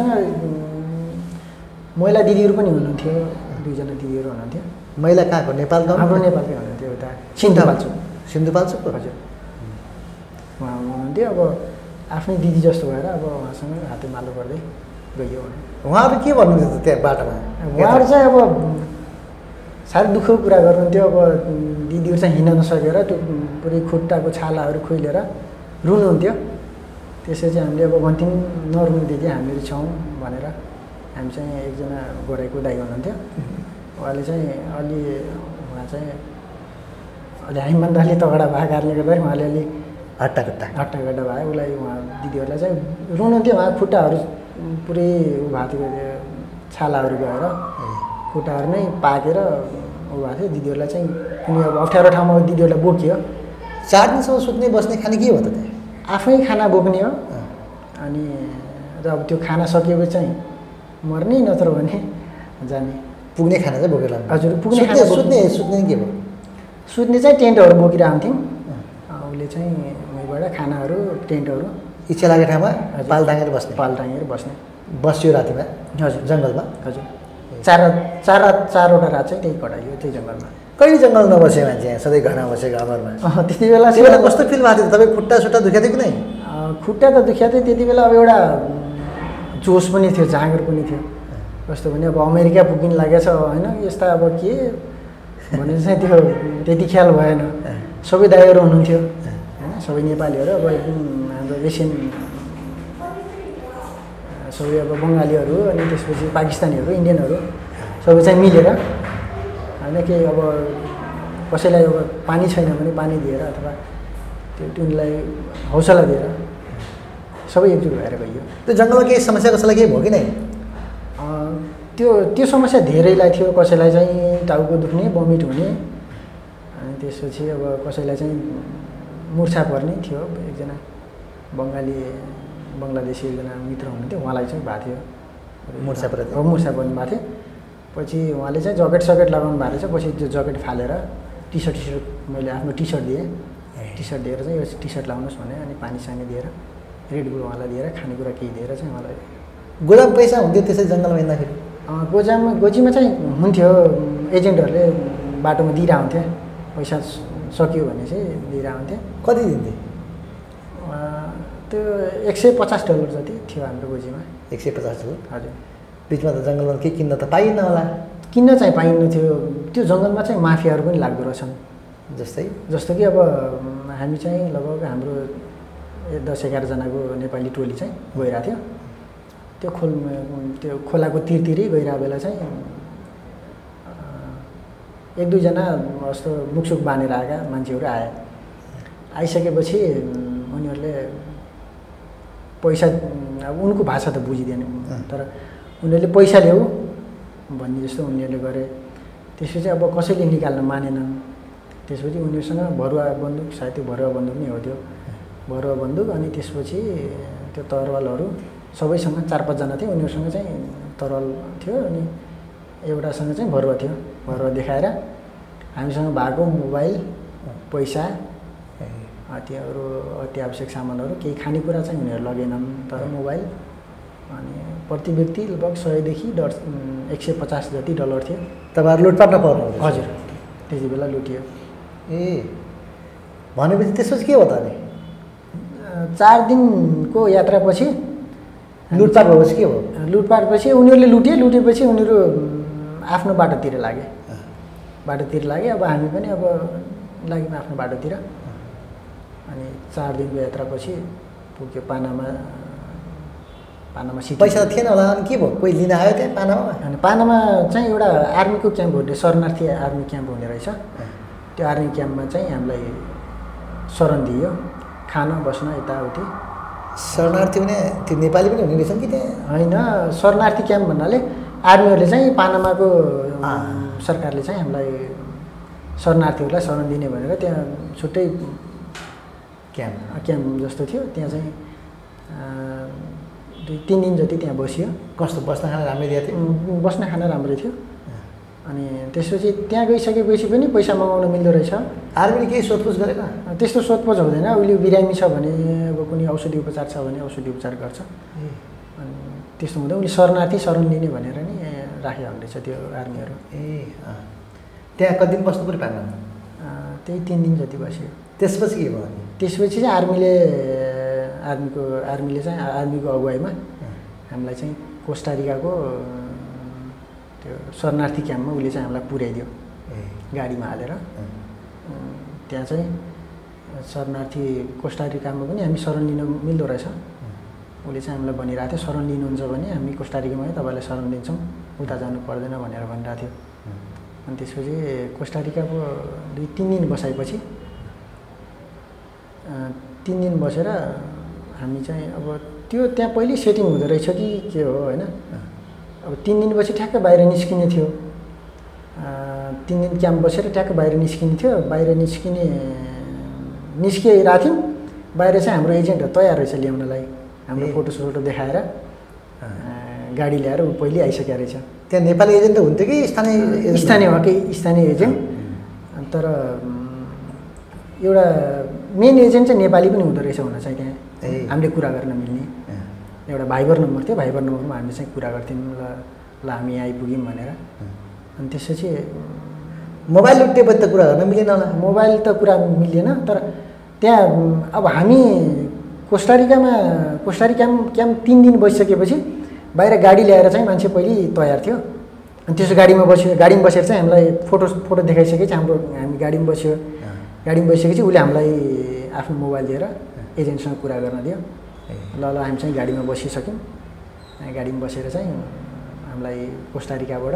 [SPEAKER 1] महिला दिदीहरू पनि हुनुहुन्थ्यो, दुईजना दिदीहरू हुनुहुन्थ्यो।
[SPEAKER 2] महिला कहाँको? नेपालको?
[SPEAKER 1] हाम्रो नेपालकै हुनुहुन्थ्यो, उता सिन्धुपाल्चोक।
[SPEAKER 2] सिन्धुपाल्चोकको?
[SPEAKER 1] हजुर। उहाँ हुनुहुन्थ्यो। अब आफ्नै दिदी जस्तो भएर अब उहाँसँग हाते मालो गर्दै गयो।
[SPEAKER 2] उहाँहरू के भन्नुहुन्थ्यो त्यहाँ बाटोमा?
[SPEAKER 1] उहाँहरू चाहिँ अब साह्रै दुःखको कुरा गर्नुहुन्थ्यो। अब दिदीहरू चाहिँ हिँड्न नसकेर त्यो पुरै खुट्टाको छालाहरू खोइलेर रुनुहुन्थ्यो। त्यसपछि हामीले अब भन्थ्यौँ नरुनु दिदी हामीहरू छौँ भनेर। हामी चाहिँ एकजना गोराइको दाइ हुनुहुन्थ्यो, उहाँले चाहिँ अलि उहाँ चाहिँ अलि हामीभन्दा अलि तगडा भएको कारणले गर्दा उहाँले अलि
[SPEAKER 2] हट्टाकट्टा
[SPEAKER 1] हट्टाकट्टा भयो। उसलाई उहाँ दिदीहरूलाई चाहिँ रुनुहुन्थ्यो। उहाँ खुट्टाहरू पुरै उ भएको थियो, छालाहरू गएर खुट्टाहरू नै पाकेर उ भएको थियो दिदीहरूलाई चाहिँ कुनै अब अप्ठ्यारो ठाउँमा दिदीहरूलाई बोकियो।
[SPEAKER 2] चार दिनसम्म सुत्ने बस्ने खाने के हो त त्यहाँ?
[SPEAKER 1] आफै खाना बोक्ने हो अनि र अब त्यो खाना सकिएपछि चाहिँ मर्ने नत्र भने जाने।
[SPEAKER 2] पुग्ने खाना चाहिँ बोकेर लानु?
[SPEAKER 1] हजुर पुग्ने खाना।
[SPEAKER 2] सुत्ने सुत्ने के भयो?
[SPEAKER 1] सुत्ने चाहिँ टेन्टहरू बोकिरहन्थ्यौँ उसले चाहिँ उहीँबाट खानाहरू टेन्टहरू
[SPEAKER 2] इच्छा लागेको ठाउँमा पाल टाँगेर बस्ने?
[SPEAKER 1] पाल टाँगेर बस्ने।
[SPEAKER 2] बस्यो रातिमा?
[SPEAKER 1] हजुर
[SPEAKER 2] जङ्गलमा?
[SPEAKER 1] हजुर चार चार रात चारवटा रात चाहिँ त्यही कटाइयो त्यही जङ्गलमा।
[SPEAKER 2] कहिले जङ्गल नबसे मान्छे यहाँ सधैँ घरमा बसे घरमा?
[SPEAKER 1] त्यति बेला
[SPEAKER 2] त्यति बेला कस्तो फिल भएको थियो तपाईँ? खुट्टा सुट्टा दुखेको थियो कि नै?
[SPEAKER 1] खुट्टा त दुखेको थियो त्यति बेला। अब एउटा जोस पनि थियो जाँगर पनि थियो कस्तो भने अब अमेरिका पुगिन लागेको छ होइन यस्ता अब के भनेर चाहिँ त्यो त्यति ख्याल भएन। सबै दाइहरू हुनुहुन्थ्यो होइन सबै नेपालीहरू अब एकदम हाम्रो एसियन सबै अब बङ्गालीहरू अनि त्यसपछि पाकिस्तानीहरू इन्डियनहरू सबै चाहिँ मिलेर होइन केही अब कसैलाई अब पानी छैन भने पानी दिएर अथवा त्यो तिनीलाई हौसला दिएर सबै एकजुट भएर गइयो।
[SPEAKER 2] त्यो जङ्गलमा केही समस्या कसैलाई केही भयो कि नै?
[SPEAKER 1] त्यो त्यो समस्या धेरैलाई थियो। कसैलाई चाहिँ टाउको दुख्ने बमिट हुने अनि त्यसपछि अब कसैलाई चाहिँ मुर्छा पर्ने थियो। एकजना बङ्गाली बङ्गलादेशी एकजना मित्र हुनुहुन्थ्यो उहाँलाई चाहिँ भएको थियो
[SPEAKER 2] मुर्छा पर्यो?
[SPEAKER 1] हो मुर्छा पर्नु भएको थियो। पछि उहाँले चाहिँ जकेट सकेट लगाउनु भएको रहेछ। पछि त्यो जकेट फालेर टी सर्ट टी सर्ट मैले आफ्नो टी सर्ट दिएँ। टी सर्ट दिएर चाहिँ यो टी सर्ट लाउनुहोस् भने अनि पानी सानी दिएर रेड बुल उहाँलाई दिएर खानेकुरा केही दिएर चाहिँ उहाँलाई।
[SPEAKER 2] गोदाम पैसा हुन्थ्यो त्यसै जङ्गलमा हिँड्दाखेरि?
[SPEAKER 1] गोजामा गोजीमा चाहिँ हुन्थ्यो एजेन्टहरूले बाटोमा दिइरहन्थे पैसा सकियो भने चाहिँ दिइरहन्थे।
[SPEAKER 2] कति दिन्थे?
[SPEAKER 1] त्यो एक सय पचास डलर जति थियो हाम्रो गोजीमा।
[SPEAKER 2] एक सय पचास डलर?
[SPEAKER 1] हजुर।
[SPEAKER 2] बिचमा त जङ्गलमा केही किन्न त पाइन्न होला?
[SPEAKER 1] किन्न चाहिँ पाइन्न थियो। त्यो जङ्गलमा चाहिँ माफियाहरू पनि लाग्दो रहेछन्।
[SPEAKER 2] जस्तै?
[SPEAKER 1] जस्तो कि अब हामी चाहिँ लगभग हाम्रो दस एघारजनाको नेपाली टोली चाहिँ गइरहेको थियो। त्यो खोल त्यो खोलाको तिरतिरै गइरहेको बेला चाहिँ एक दुईजना जस्तो मुखसुख बाँधेर आएका मान्छेहरू आए। आइसकेपछि उनीहरूले पैसा अब उनको भाषा त बुझिदिएन तर उनीहरूले पैसा ल्याऊ भन्ने जस्तो उनीहरूले गरे। त्यसपछि अब कसैले निकाल्न मानेनन्। त्यसपछि उनीहरूसँग भरुवा बन्दुक सायद त्यो भरुवा बन्दुक नै हो त्यो भरुवा बन्दुक अनि त्यसपछि त्यो तरवालहरू सबैसँग चार पाँचजना थियो। उनीहरूसँग चाहिँ तरवाल थियो अनि एउटासँग चाहिँ भरुवा थियो। भरुवा देखाएर हामीसँग भएको मोबाइल पैसा त्यो अरू अति आवश्यक सामानहरू केही खानेकुरा चाहिँ उनीहरू लगेनन् तर मोबाइल अनि प्रति व्यक्ति लगभग सयदेखि डर एक सय पचास जति डलर थियो।
[SPEAKER 2] तपाईँहरू लुटपाट नपर्नु?
[SPEAKER 1] हजुर त्यति बेला लुटियो।
[SPEAKER 2] ए भनेपछि त्यसपछि के हो त अनि?
[SPEAKER 1] चार दिनको यात्रापछि
[SPEAKER 2] लुटपाट भएपछि के हो?
[SPEAKER 1] लुटपाटपछि उनीहरूले लुटे लुटेपछि उनीहरू आफ्नो बाटोतिर लागे बाटोतिर लागे। अब हामी पनि अब लाग्यौँ आफ्नो बाटोतिर। अनि चार दिनको यात्रापछि पुग्यो पानामा। पानामा सिटी।
[SPEAKER 2] पैसा थिएन होला अनि के भयो? कोही लिन आयो त्यहाँ पानामा?
[SPEAKER 1] अनि पानामा चाहिँ एउटा आर्मीको क्याम्प हुने शरणार्थी आर्मी क्याम्प हुने रहेछ। त्यो आर्मी क्याम्पमा चाहिँ हामीलाई शरण दियो खान बस्न यताउति।
[SPEAKER 2] शरणार्थी भने त्यो नेपाली पनि हुने रहेछन् कि त्यहाँ?
[SPEAKER 1] होइन शरणार्थी क्याम्प भन्नाले आर्मीहरूले चाहिँ पानामाको सरकारले चाहिँ हामीलाई शरणार्थीहरूलाई शरण दिने भनेर त्यहाँ छुट्टै
[SPEAKER 2] क्याम्प
[SPEAKER 1] क्याम्प जस्तो थियो। त्यहाँ चाहिँ दुई तिन दिन जति त्यहाँ बसियो।
[SPEAKER 2] कस्तो बस्न खाना राम्रै दिएको थियो?
[SPEAKER 1] बस्न खाना राम्रै थियो। अनि त्यसपछि त्यहाँ गइसकेपछि पनि पैसा मगाउन मिल्दो रहेछ।
[SPEAKER 2] आर्मीले केही सोधपुछ गरेन?
[SPEAKER 1] त्यस्तो सोधपुछ हुँदैन। उसले बिरामी छ भने अब कुनै औषधि उपचार छ भने औषधि उपचार गर्छ। अनि त्यस्तो हुँदा उसले शरणार्थी शरण लिने भनेर नि राखेको हुँदैछ त्यो आर्मीहरू।
[SPEAKER 2] ए त्यहाँ कति दिन बस्नु पऱ्यो पानामा?
[SPEAKER 1] त्यही तिन दिन जति बस्यो।
[SPEAKER 2] त्यसपछि के भयो?
[SPEAKER 1] त्यसपछि चाहिँ आर्मीले आर्मीको आर्मीले चाहिँ आर्मीको अगुवाईमा हामीलाई चाहिँ कोस्टारिकाको त्यो शरणार्थी क्याम्पमा उसले चाहिँ हामीलाई पुर्याइदियो गाडीमा हालेर। त्यहाँ चाहिँ शरणार्थी कोस्टारिकामा पनि हामी शरण लिन मिल्दो रहेछ। उसले चाहिँ हामीलाई भनिरहेको थियो शरण लिनुहुन्छ भने हामी कोस्टारिकामै तपाईँलाई शरण दिन्छौँ उता जानु पर्दैन भनेर भनिरहेको थियो। अनि त्यसपछि कोस्टारिकाको दुई तिन दिन बसाएपछि तिन दिन बसेर हामी चाहिँ अब त्यो त्यहाँ पहिले सेटिङ हुँदो रहेछ कि के हो होइन। अब तिन दिनपछि ठ्याक्कै बाहिर निस्किने थियो। तिन दिन क्याम्प बसेर ट्याक्क बाहिर निस्किने थियो। बाहिर निस्किने निस्किरहेको थियौँ, बाहिर चाहिँ हाम्रो एजेन्टहरू तयार रहेछ ल्याउनलाई। हाम्रो फोटो सोटो देखाएर गाडी ल्याएर ऊ पहिले आइसकेको रहेछ।
[SPEAKER 2] त्यहाँ नेपाली एजेन्ट हुन्थ्यो कि स्थानीय
[SPEAKER 1] स्थानीय हो कि स्थानीय एजेन्ट। तर एउटा मेन एजेन्ट चाहिँ नेपाली पनि हुँदो रहेछ हुन चाहिँ त्यहाँ हामीले कुरा गर्न मिल्ने एउटा भाइबर नम्बर थियो। भाइबर नम्बरमा हामीले चाहिँ कुरा गर्थ्यौँ, ल ल हामी यहाँ आइपुग्यौँ भनेर। अनि त्यसपछि
[SPEAKER 2] मोबाइल लुटेपछि त कुरा गर्न मिलेन होला।
[SPEAKER 1] मोबाइल त कुरा मिलेन, तर त्यहाँ अब हामी कोस्टारिकामा कोस्टारिकामा क्याम्प तिन दिन बसिसकेपछि बाहिर गाडी ल्याएर चाहिँ मान्छे पहिले तयार थियो। अनि त्यसो गाडीमा बस्यो, गाडीमा बसेर चाहिँ हामीलाई फोटो फोटो देखाइसकेपछि हाम्रो हामी गाडीमा बस्यो। गाडीमा बसिसकेपछि उसले हामीलाई आफ्नो मोबाइल दिएर एजेन्टसँग कुरा गर्न दियो। ल ल हामी चाहिँ गाडीमा बसिसक्यौँ। गाडीमा बसेर चाहिँ हामीलाई कोस्टारिकाबाट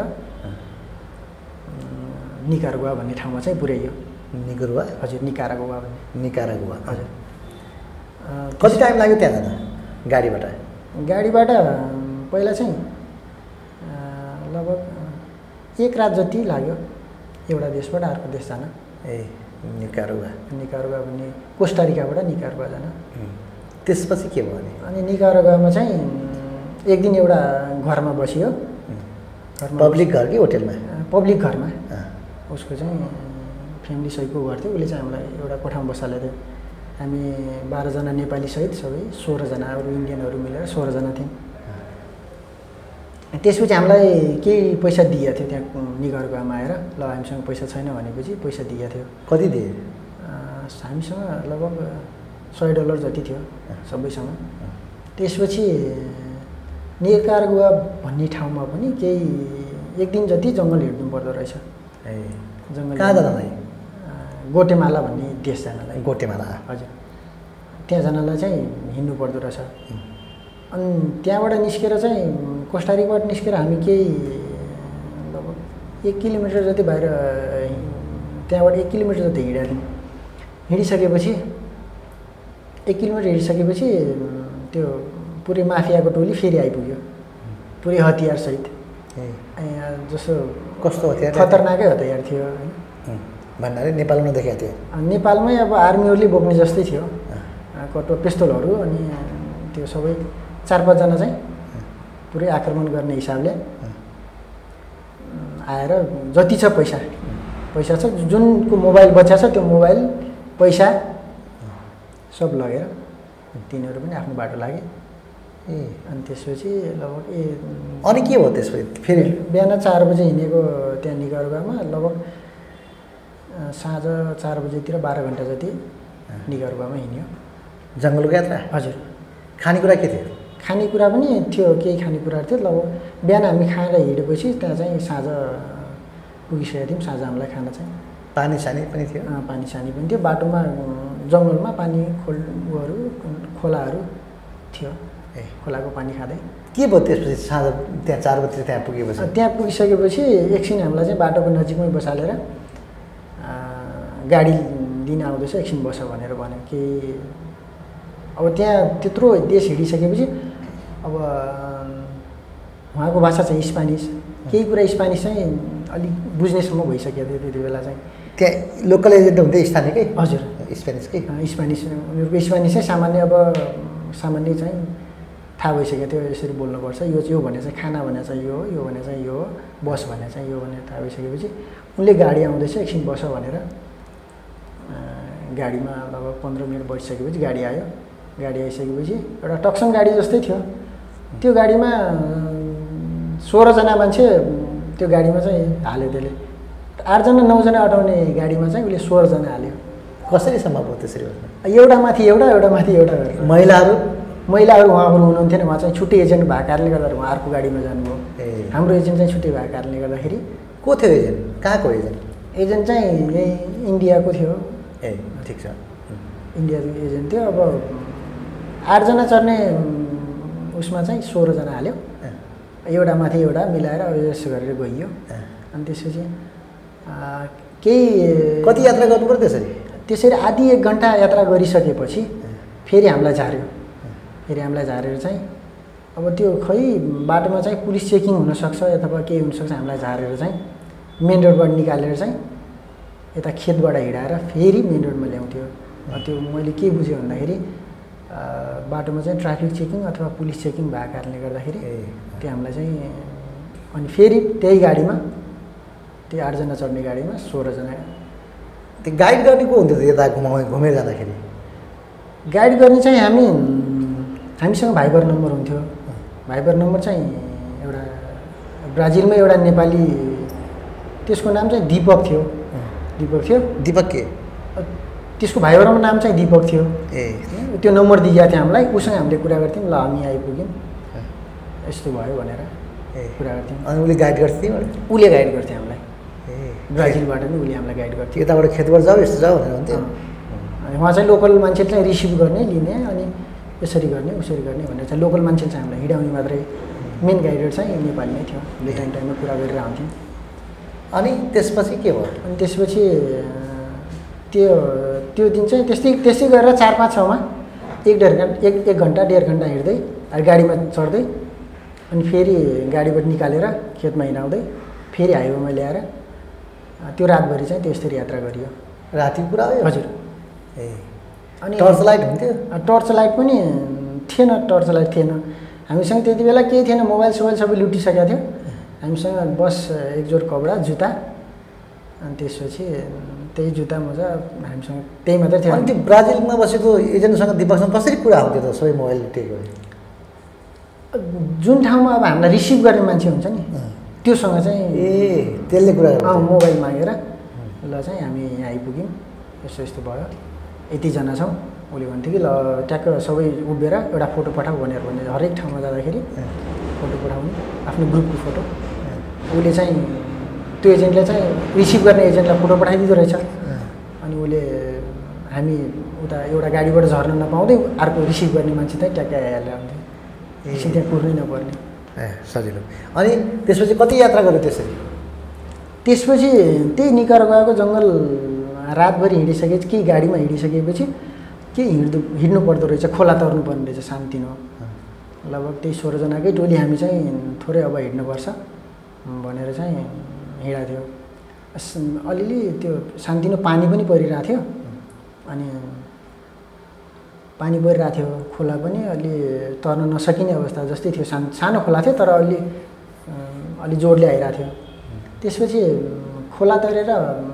[SPEAKER 1] निकारागुआ भन्ने ठाउँमा चाहिँ पुर्याइयो।
[SPEAKER 2] निकारागुआ? हजुर,
[SPEAKER 1] निकारागुआ भन्ने।
[SPEAKER 2] निकारागुआ, हजुर। कति टाइम लाग्यो त्यहाँ जान गाडीबाट?
[SPEAKER 1] गाडीबाट पहिला चाहिँ लगभग एक रात जति लाग्यो एउटा देशबाट अर्को देश जान।
[SPEAKER 2] ए निकारागुआ
[SPEAKER 1] निकारागुआ भन्ने कोस्टारिकाबाट निकारागुआ जान।
[SPEAKER 2] त्यसपछि के भयो भने?
[SPEAKER 1] अनि निकारागुआमा चाहिँ एक दिन एउटा घरमा बसियो।
[SPEAKER 2] पब्लिक घर कि होटेलमा?
[SPEAKER 1] पब्लिक घरमा। उसको चाहिँ फ्यामिली सहितको घर थियो। उसले चाहिँ हामीलाई एउटा कोठामा बसालेको थियो। हामी बाह्रजना नेपाली सहित सबै सोह्रजना अरू इन्डियनहरू मिलेर सोह्रजना थियौँ। त्यसपछि हामीलाई केही पैसा दिएको थियो त्यहाँ निकारागुआमा आएर। ल हामीसँग पैसा छैन भनेपछि पैसा दिएको थियो।
[SPEAKER 2] कति दिए?
[SPEAKER 1] हामीसँग लगभग सय डलर जति थियो सबैसँग। त्यसपछि निकारागुआ भन्ने ठाउँमा पनि केही एक दिन जति जङ्गल हिँड्नु पर्दो रहेछ।
[SPEAKER 2] ए
[SPEAKER 1] जङ्गल
[SPEAKER 2] कहाँ जानलाई?
[SPEAKER 1] गोटेमाला भन्ने देश जानलाई।
[SPEAKER 2] गोटेमाला? हजुर।
[SPEAKER 1] त्यहाँ जानलाई चाहिँ हिँड्नु पर्दो रहेछ। अनि त्यहाँबाट निस्केर चाहिँ कोस्टारिकाबाट निस्केर हामी केही लगभग एक किलोमिटर जति बाहिर त्यहाँबाट एक किलोमिटर जति हिँडेका थियौँ। हिँडिसकेपछि एक किलोमिटर हिँडिसकेपछि त्यो पुरै माफियाको टोली फेरि आइपुग्यो, पुरै हतियारसहित। जस्तो
[SPEAKER 2] कस्तो हतियार?
[SPEAKER 1] खतरनाकै हतियार थियो होइन।
[SPEAKER 2] भन्नाले नेपालमा देखाएको थियो?
[SPEAKER 1] नेपालमै अब आर्मीहरूले बोक्ने जस्तै थियो, कटो पिस्तोलहरू। अनि त्यो सबै चार पाँचजना चाहिँ पुरै आक्रमण गर्ने हिसाबले आएर जति छ पैसा पैसा छ जुनको मोबाइल बचा छ त्यो मोबाइल पैसा सब लगेर तिनीहरू पनि आफ्नो बाटो लागे। ए अनि त्यसपछि लगभग ए
[SPEAKER 2] अनि के भयो त्यसपछि? फेरि
[SPEAKER 1] बिहान चार बजे हिँडेको त्यहाँ निकारागुआमा लगभग साँझ चार बजेतिर बाह्र घन्टा जति निकारागुआमा हिँड्यो।
[SPEAKER 2] जङ्गलको यात्रा?
[SPEAKER 1] हजुर।
[SPEAKER 2] खानेकुरा के थियो?
[SPEAKER 1] खानेकुरा पनि थियो, केही खानेकुराहरू थियो। लगभग बिहान हामी खाएर हिँडेपछि त्यहाँ चाहिँ साँझ पुगिसकेका थियौँ। साँझ हामीलाई खाना चाहिँ
[SPEAKER 2] पानी सानी पनि थियो?
[SPEAKER 1] पानी सानी पनि थियो। बाटोमा जङ्गलमा पानी खोलहरू खोलाहरू थियो। ए खोलाको पानी खाँदै
[SPEAKER 2] के भयो त्यसपछि? साँझ त्यहाँ चार बजीतिर त्यहाँ पुगेपछि?
[SPEAKER 1] त्यहाँ पुगिसकेपछि एकछिन हामीलाई चाहिँ बाटोको नजिकमै बसालेर गाडी लिन आउँदैछ, एकछिन बस भनेर भन्यो कि अब त्यहाँ त्यत्रो देश हिँडिसकेपछि अब उहाँको भाषा चाहिँ स्पेनिस, केही कुरा स्पेनिस चाहिँ अलिक बुझ्नेसम्म भइसकेको थियो त्यति बेला चाहिँ।
[SPEAKER 2] त्यहाँ लोकल एजेन्ट हुन्थ्यो स्थानीयकै?
[SPEAKER 1] हजुर,
[SPEAKER 2] स्पेनिसकै?
[SPEAKER 1] स्पेनिस उनीहरूको स्पेनिस चाहिँ सामान्य अब सामान्य चाहिँ थाहा भइसकेको थियो, यसरी बोल्नुपर्छ, यो यो भने चाहिँ खाना भने चाहिँ यो हो, यो भने चाहिँ यो हो, बस भने चाहिँ यो भनेर थाहा भइसकेपछि उनले गाडी आउँदैछ एकछिन बस भनेर गाडीमा लगभग पन्ध्र मिनट बसिसकेपछि गाडी आयो। गाडी आइसकेपछि एउटा टक्सन गाडी जस्तै थियो। त्यो गाडीमा सोह्रजना मान्छे त्यो गाडीमा चाहिँ हाल्यो त्यसले। आठजना नौजना अटाउने गाडीमा चाहिँ उसले सोह्रजना हाल्यो।
[SPEAKER 2] कसरी सम्भव हो त्यसरी?
[SPEAKER 1] एउटा माथि एउटा एउटा माथि एउटा गरेर।
[SPEAKER 2] महिलाहरू
[SPEAKER 1] महिलाहरू उहाँहरू हुनुहुन्थेन, उहाँ चाहिँ छुट्टै एजेन्ट भएको कारणले गर्दा उहाँ अर्को गाडीमा जानुभयो।
[SPEAKER 2] ए
[SPEAKER 1] हाम्रो एजेन्ट चाहिँ छुट्टै भएको कारणले गर्दाखेरि।
[SPEAKER 2] को थियो एजेन्ट? कहाँको एजेन्ट?
[SPEAKER 1] एजेन्ट चाहिँ यही इन्डियाको थियो।
[SPEAKER 2] ए ठिक छ,
[SPEAKER 1] इन्डियाको एजेन्ट थियो। अब आठजना चढ्ने उसमा चाहिँ सोह्रजना हाल्यो, एउटा माथि एउटा मिलाएर अब यसो गरेर गइयो। अनि त्यसपछि केही
[SPEAKER 2] कति यात्रा गर्नु पर्यो त्यसरी?
[SPEAKER 1] त्यसरी आधी एक घन्टा यात्रा गरिसकेपछि फेरि हामीलाई झार्यो। फेरि हामीलाई झारेर चाहिँ अब त्यो खै बाटोमा चाहिँ पुलिस चेकिङ हुनसक्छ अथवा केही हुनसक्छ, हामीलाई झारेर चाहिँ मेन रोडबाट निकालेर चाहिँ यता खेतबाट हिँडाएर फेरि मेन रोडमा ल्याउँथ्यो। त्यो मैले के बुझेँ भन्दाखेरि बाटोमा चाहिँ ट्राफिक चेकिङ अथवा पुलिस चेकिङ भएको कारणले गर्दाखेरि त्यो हामीलाई चाहिँ अनि फेरि त्यही गाडीमा त्यो आठजना चढ्ने गाडीमा सोह्रजना।
[SPEAKER 2] त्यो गाइड गर्ने को हुन्थ्यो यता घुमाउ घुमेर जाँदाखेरि?
[SPEAKER 1] गाइड गर्ने चाहिँ हामी हामीसँग भाइबर नम्बर हुन्थ्यो। भाइबर नम्बर चाहिँ एउटा ब्राजिलमा एउटा नेपाली त्यसको नाम चाहिँ दिपक थियो। दिपक थियो
[SPEAKER 2] दिपक के
[SPEAKER 1] त्यसको भाइबरमा नाम चाहिँ दिपक थियो।
[SPEAKER 2] ए
[SPEAKER 1] त्यो नम्बर दिएको थियो हामीलाई। उसँग हामीले कुरा गर्थ्यौँ ल हामी आइपुग्यौँ यस्तो भयो भनेर कुरा गर्थ्यौँ।
[SPEAKER 2] अनि उसले गाइड गर्थ्यो?
[SPEAKER 1] उसले गाइड गर्थ्यो हामीलाई।
[SPEAKER 2] ए
[SPEAKER 1] ब्राजिलबाट नि उसले हामीलाई गाइड गर्थ्यो।
[SPEAKER 2] यताबाट खेतबाट जाऊ यस्तो जाऊ भनेर हुन्थ्यो।
[SPEAKER 1] अनि उहाँ चाहिँ लोकल मान्छेले चाहिँ रिसिभ गर्ने लिने अनि यसरी गर्ने उसरी गर्ने भनेर चाहिँ लोकल मान्छेले चाहिँ हामीलाई हिँडाउने मात्रै। मेन गाइडर चाहिँ नेपाली नै थियो। हामीले टाइम टाइममा कुरा गरेर आउँथ्यौँ।
[SPEAKER 2] अनि त्यसपछि के भयो?
[SPEAKER 1] अनि त्यसपछि त्यो त्यो दिन चाहिँ त्यस्तै त्यस्तै गरेर चार पाँच छमा एक डेढ घन्टा एक एक घन्टा डेढ घन्टा हिँड्दै गाडीमा चढ्दै अनि फेरि गाडीबाट निकालेर खेतमा हिँडाउँदै फेरि हाइवेमा ल्याएर त्यो रातभरि चाहिँ त्यस्तरी यात्रा गरियो।
[SPEAKER 2] राति पुरा हो?
[SPEAKER 1] हजुर।
[SPEAKER 2] ए
[SPEAKER 1] अनि
[SPEAKER 2] टर्च लाइट हुन्थ्यो?
[SPEAKER 1] टर्च लाइट पनि थिएन। टर्च लाइट थिएन हामीसँग त्यति बेला। केही थिएन, मोबाइल सोबाइल सबै लुटिसकेको थियो। हामीसँग बस एक जोड कपडा जुत्ता अनि त्यसपछि त्यही जुत्ता मोजा हामीसँग त्यही मात्रै थियो।
[SPEAKER 2] अनि त्यो ब्राजिलमा बसेको एजेन्टसँग दिपकसँग कसरी कुरा हुन्थ्यो त? सबै मोबाइल लुटेको
[SPEAKER 1] जुन ठाउँमा अब हामीलाई रिसिभ गर्ने मान्छे हुन्छ नि त्योसँग चाहिँ
[SPEAKER 2] ए त्यसले कुरा
[SPEAKER 1] अँ मोबाइल मागेर ल चाहिँ हामी यहाँ आइपुग्यौँ यस्तो यस्तो भयो यतिजना छौँ उसले भन्थ्यो कि ल ट्याक्क सबै उभिएर एउटा फोटो पठाऊ भनेर भने हरेक ठाउँमा जाँदाखेरि फोटो पठाउने आफ्नो ग्रुपको फोटो। उसले चाहिँ त्यो एजेन्टले चाहिँ रिसिभ गर्ने एजेन्टलाई फोटो पठाइदिँदो रहेछ। अनि उसले हामी उता एउटा गाडीबाट झर्न नपाउँदै अर्को रिसिभ गर्ने मान्छे चाहिँ ट्याक्कै आइहाल्यो हुन्थ्यो। एकछिन त्यहाँ कुर्नै नपर्ने।
[SPEAKER 2] ए सजिलो। अनि त्यसपछि कति यात्रा गर्यो त्यसरी?
[SPEAKER 1] त्यसपछि त्यही निकारागुआको जङ्गल रातभरि हिँडिसकेपछि केही गाडीमा हिँडिसकेपछि के हिँड्दो हिँड्नु पर्दो रहेछ। खोला तर्नु पर्ने रहेछ सान्तिनो। लगभग त्यही सोह्रजनाकै टोली हामी चाहिँ थोरै अब हिँड्नुपर्छ भनेर चाहिँ हिँडेको थियो। अलिअलि त्यो सान्तिनो पानी पनि परिरहेको थियो। अनि पानी परिरहेको थियो खोला पनि अलि तर्न नसकिने अवस्था जस्तै थियो। सानो सानो खोला थियो तर अलि अलि जोडले आइरहेको थियो। त्यसपछि खोला तरेर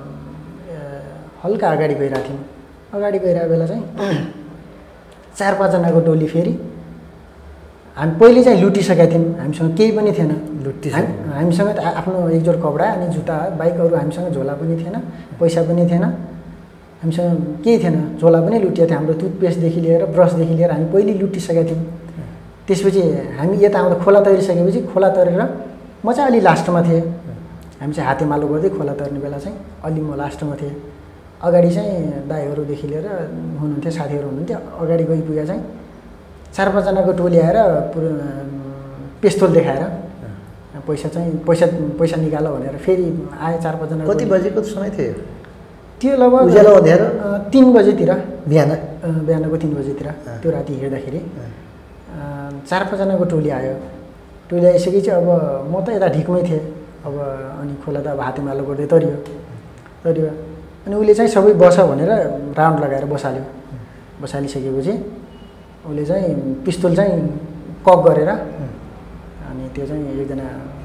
[SPEAKER 1] हल्का अगाडि गइरहेको थियौँ। अगाडि गइरहेको बेला चाहिँ चार पाँचजनाको टोली फेरि हामी पहिले चाहिँ लुटिसकेका थियौँ। हामीसँग केही पनि थिएन।
[SPEAKER 2] लुटी
[SPEAKER 1] हामीसँग त आफ्नो एक जोड कपडा अनि जुत्ता बाइकहरू हामीसँग झोला पनि थिएन पैसा पनि थिएन। हामीसँग केही थिएन। झोला पनि लुटिएको थियो। हाम्रो टुथपेस्टदेखि लिएर ब्रसदेखि लिएर हामी पहिले लुटिसकेका थियौँ। त्यसपछि हामी यता आउँदा खोला तरिसकेपछि खोला तरेर म चाहिँ अलि लास्टमा थिएँ। हामी चाहिँ हातेमालो गर्दै खोला तर्ने बेला चाहिँ अलि म लास्टमा थिएँ। अगाडि चाहिँ दाइहरूदेखि लिएर हुनुहुन्थ्यो साथीहरू हुनुहुन्थ्यो। अगाडि गइपुगेर चाहिँ चार पाँचजनाको टोली आएर पुरो पिस्तोल देखाएर पैसा चाहिँ पैसा पैसा निकाल भनेर फेरि आए चार पाँचजना।
[SPEAKER 2] कति बजेको समय थियो
[SPEAKER 1] त्यो? लगभग
[SPEAKER 2] उज्यालो अँध्यारो
[SPEAKER 1] तिन बजेतिर
[SPEAKER 2] बिहान
[SPEAKER 1] बिहानको तिन बजेतिर त्यो राति हिँड्दाखेरि चार पाँचजनाको टोली आयो। टोली आइसकेपछि अब म त यता ढिकमै थिएँ। अब अनि खोला त अब हातेमालो गर्दै तरियो तरियो अनि उसले चाहिँ सबै बस भनेर राउन्ड लगाएर बसाल्यो। बसालिसकेपछि उसले चाहिँ पिस्तोल चाहिँ कक गरेर अनि त्यो चाहिँ एकजना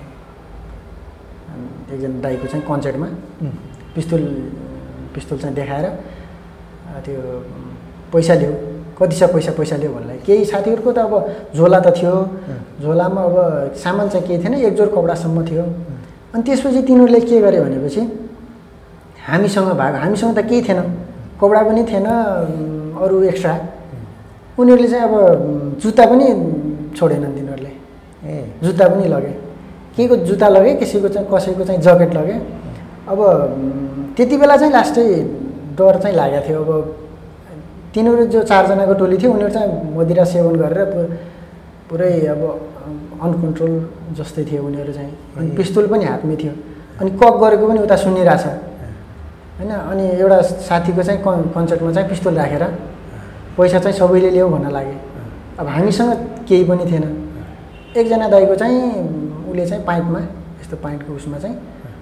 [SPEAKER 1] एकजना दाइको चाहिँ कन्सर्टमा पिस्तोल पिस्तोल चाहिँ देखाएर त्यो पैसा ल्याऊ कति छ पैसा पैसा ल्याऊ भन्नलाई। केही साथीहरूको त अब झोला त थियो। झोलामा अब सामान चाहिँ केही थिएन। एक जोड कपडासम्म थियो। अनि त्यसपछि तिनीहरूले के गरे भनेपछि हामीसँग भएको हामीसँग त केही थिएन। कपडा पनि थिएन अरू एक्स्ट्रा। उनीहरूले चाहिँ अब जुत्ता पनि छोडेनन् तिनीहरूले। ए जुत्ता पनि लगे। के को जुत्ता लगे कसैको चाहिँ कसैको चाहिँ ज्याकेट लगे। अब त्यति बेला चाहिँ लास्टै डर चाहिँ लागेको थियो। अब तिनीहरू जो चारजनाको टोली थियो उनीहरू चाहिँ मदिरा सेवन गरेर पुरै अब अनकन्ट्रोल जस्तै थियो उनीहरू चाहिँ। अनि पिस्तोल पनि हातमै थियो। अनि कक गरेको पनि उता सुनिरहेछ होइन। अनि एउटा साथीको चाहिँ कन् कन्सर्टमा चाहिँ पिस्तोल राखेर पैसा चाहिँ सबैले ल्याऊ भन्न लागे। अब हामीसँग केही पनि थिएन। एकजना दाइको चाहिँ उसले चाहिँ पाइन्टमा यस्तो पाइन्टको उसमा चाहिँ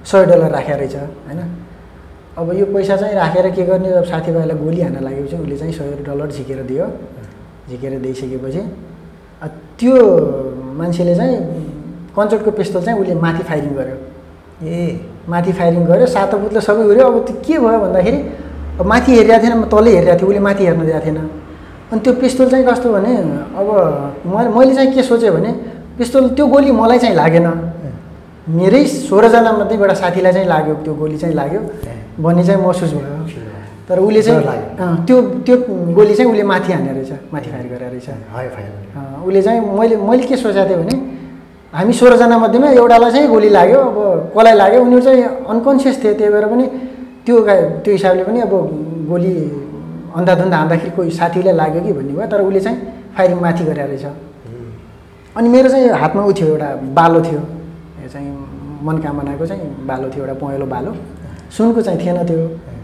[SPEAKER 1] सय डलर राखेर रहेछ होइन। अब यो पैसा चाहिँ राखेर के गर्ने, अब साथीभाइलाई गोली हान्न लागेपछि उसले चाहिँ सय डलर झिकेर दियो। झिकेर दिइसकेपछि त्यो मान्छेले चाहिँ कन्चर्टको पिस्तोल चाहिँ उसले माथि फायरिङ गर्यो।
[SPEAKER 2] ए
[SPEAKER 1] माथि फायरिङ गर्यो, सातो पुतलो सबै उड्यो। अब त्यो के भयो भन्दाखेरि अब माथि हेरिरहेको थिएन, म तलै हेरिरहेको थिएँ, उसले माथि हेर्न दिएको थिएन। अनि त्यो पिस्तोल चाहिँ कस्तो भने अब म मैले चाहिँ के सोचेँ भने पिस्तोल त्यो गोली मलाई चाहिँ लागेन, मेरै सोह्रजना मध्येबाट साथीलाई चाहिँ लाग्यो, त्यो गोली चाहिँ लाग्यो भन्ने चाहिँ महसुस भयो। तर उसले चाहिँ त्यो त्यो गोली चाहिँ उसले माथि हाने रहेछ, माथि फायर गरेर रहेछ। उसले चाहिँ मैले मैले के सोचेको थिएँ भने हामी सोह्रजना मध्येमा एउटालाई चाहिँ गोली लाग्यो, अब कसलाई लाग्यो उनीहरू चाहिँ अनकन्सियस थिए, त्यही भएर पनि त्यो त्यो हिसाबले पनि अब गोली अन्धाधुन्दा हान्दाखेरि कोही साथीलाई लाग्यो कि भन्ने भयो। तर उसले चाहिँ फायरिङ माथि गरेर रहेछ। अनि मेरो चाहिँ हातमा उ थियो, एउटा बालो थियो, यो चाहिँ मनकामनाको चाहिँ बालो थियो, एउटा पहेँलो बालो, सुनको चाहिँ थिएन त्यो।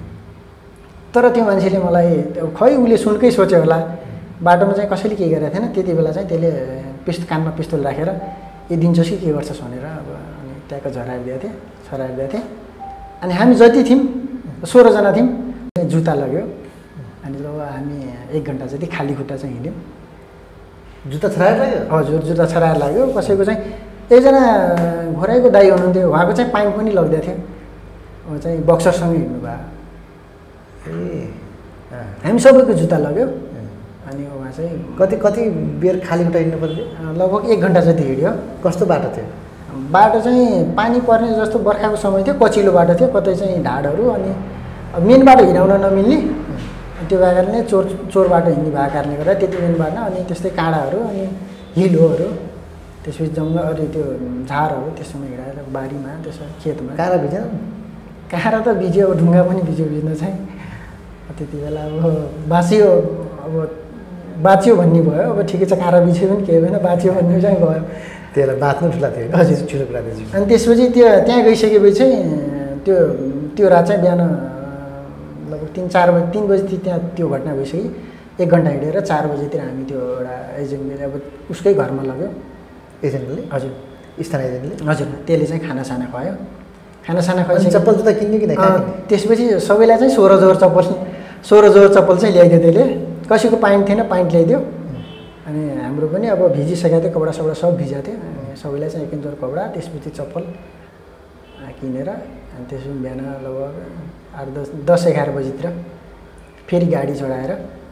[SPEAKER 1] तर त्यो मान्छेले मलाई खै उसले सुनकै सोच्यो होला, बाटोमा चाहिँ कसैले के गरेको थिएन, त्यति बेला चाहिँ त्यसले पिस्त कानमा पिस्तोल राखेर यो दिन्छस् कि के गर्छस् भनेर अब अनि त्यहाँको झराएर दिएको थिएँ, छराएर दिएको थिएँ। अनि हामी जति थियौँ सोह्रजना थियौँ, जुत्ता लग्यो। अनि ल हामी एक घन्टा जति खाली खुट्टा चाहिँ हिँड्यौँ।
[SPEAKER 2] जुत्ता छराएर लाग्यो? हजुर,
[SPEAKER 1] जुत्ता छराएर लाग्यो। कसैको चाहिँ एकजना घोराइको दाइ हुनुहुन्थ्यो, उहाँको चाहिँ पाइप पनि लगिदिएको थियो, उहाँ चाहिँ बक्सरसँगै हिँड्नु भयो।
[SPEAKER 2] ए
[SPEAKER 1] हामी सबैको जुत्ता लग्यो। अनि उहाँ चाहिँ
[SPEAKER 2] कति कति बेर खाली खुट्टा हिँड्नु पर्थ्यो?
[SPEAKER 1] लगभग एक घन्टा जति हिँड्यो।
[SPEAKER 2] कस्तो बाटो थियो?
[SPEAKER 1] बाटो चाहिँ पानी पर्ने जस्तो बर्खाको समय थियो, कचिलो बाटो थियो, कतै चाहिँ ढाडहरू, अनि मेन बाटो हिँडाउन नमिल्ने, त्यो भएर नै चोर चोर बाटो हिँड्ने भएको कारणले गर्दा त्यति मेन बाटो, अनि त्यस्तै काँडाहरू, अनि हिलोहरू, त्यसपछि जङ्गल, अरू त्यो झारहरू, त्यसमा हिँडाएर बारीमा, त्यसो खेतमा।
[SPEAKER 2] काँडा भिजेन?
[SPEAKER 1] काँडा त भिज्यो, अब ढुङ्गा पनि भिज्यो भिज्न चाहिँ। त्यति बेला अब बाँच्यो, अब बाँच्यो भन्ने भयो। अब ठिकै छ, काँडा भिज्यो पनि केही भएन, बाँच्यो भन्ने चाहिँ भयो।
[SPEAKER 2] त्यसलाई बाँच्नु ठुला थियो?
[SPEAKER 1] हजुर,
[SPEAKER 2] ठुलो कुरा थियो।
[SPEAKER 1] अनि त्यसपछि त्यो त्यहाँ गइसकेपछि चाहिँ त्यो त्यो रात चाहिँ बिहान लगभग तिन चार बजी तिन बजी त्यहाँ त्यो घटना भइसक्यो। एक घन्टा हिँडेर चार बजीतिर हामी त्यो एउटा एजेन्टले अब उसकै घरमा लग्यो।
[SPEAKER 2] एजेन्टले? हजुर, स्थानीय एजेन्टले? हजुर,
[SPEAKER 1] त्यसले चाहिँ खानासाना खुवायो। खानासाना खुवायो,
[SPEAKER 2] चप्पल जुत्ता किन्ने कि नै?
[SPEAKER 1] त्यसपछि सबैलाई चाहिँ सोह्र जोर चप्पल सोह्र जोर चप्पल चाहिँ ल्याइदियो त्यसले। कसैको पाइन्ट थिएन, पाइन्ट ल्याइदियो। अनि हाम्रो पनि अब भिजिसकेको थियो, कपडा सपडा सब भिजाएको थियो। अनि सबैलाई चाहिँ एक जोर कपडा, त्यसपछि चप्पल किनेर अनि त्यसपछि बिहान लगभग आठ दस दस एघार बजीतिर फेरि गाडी चढाएर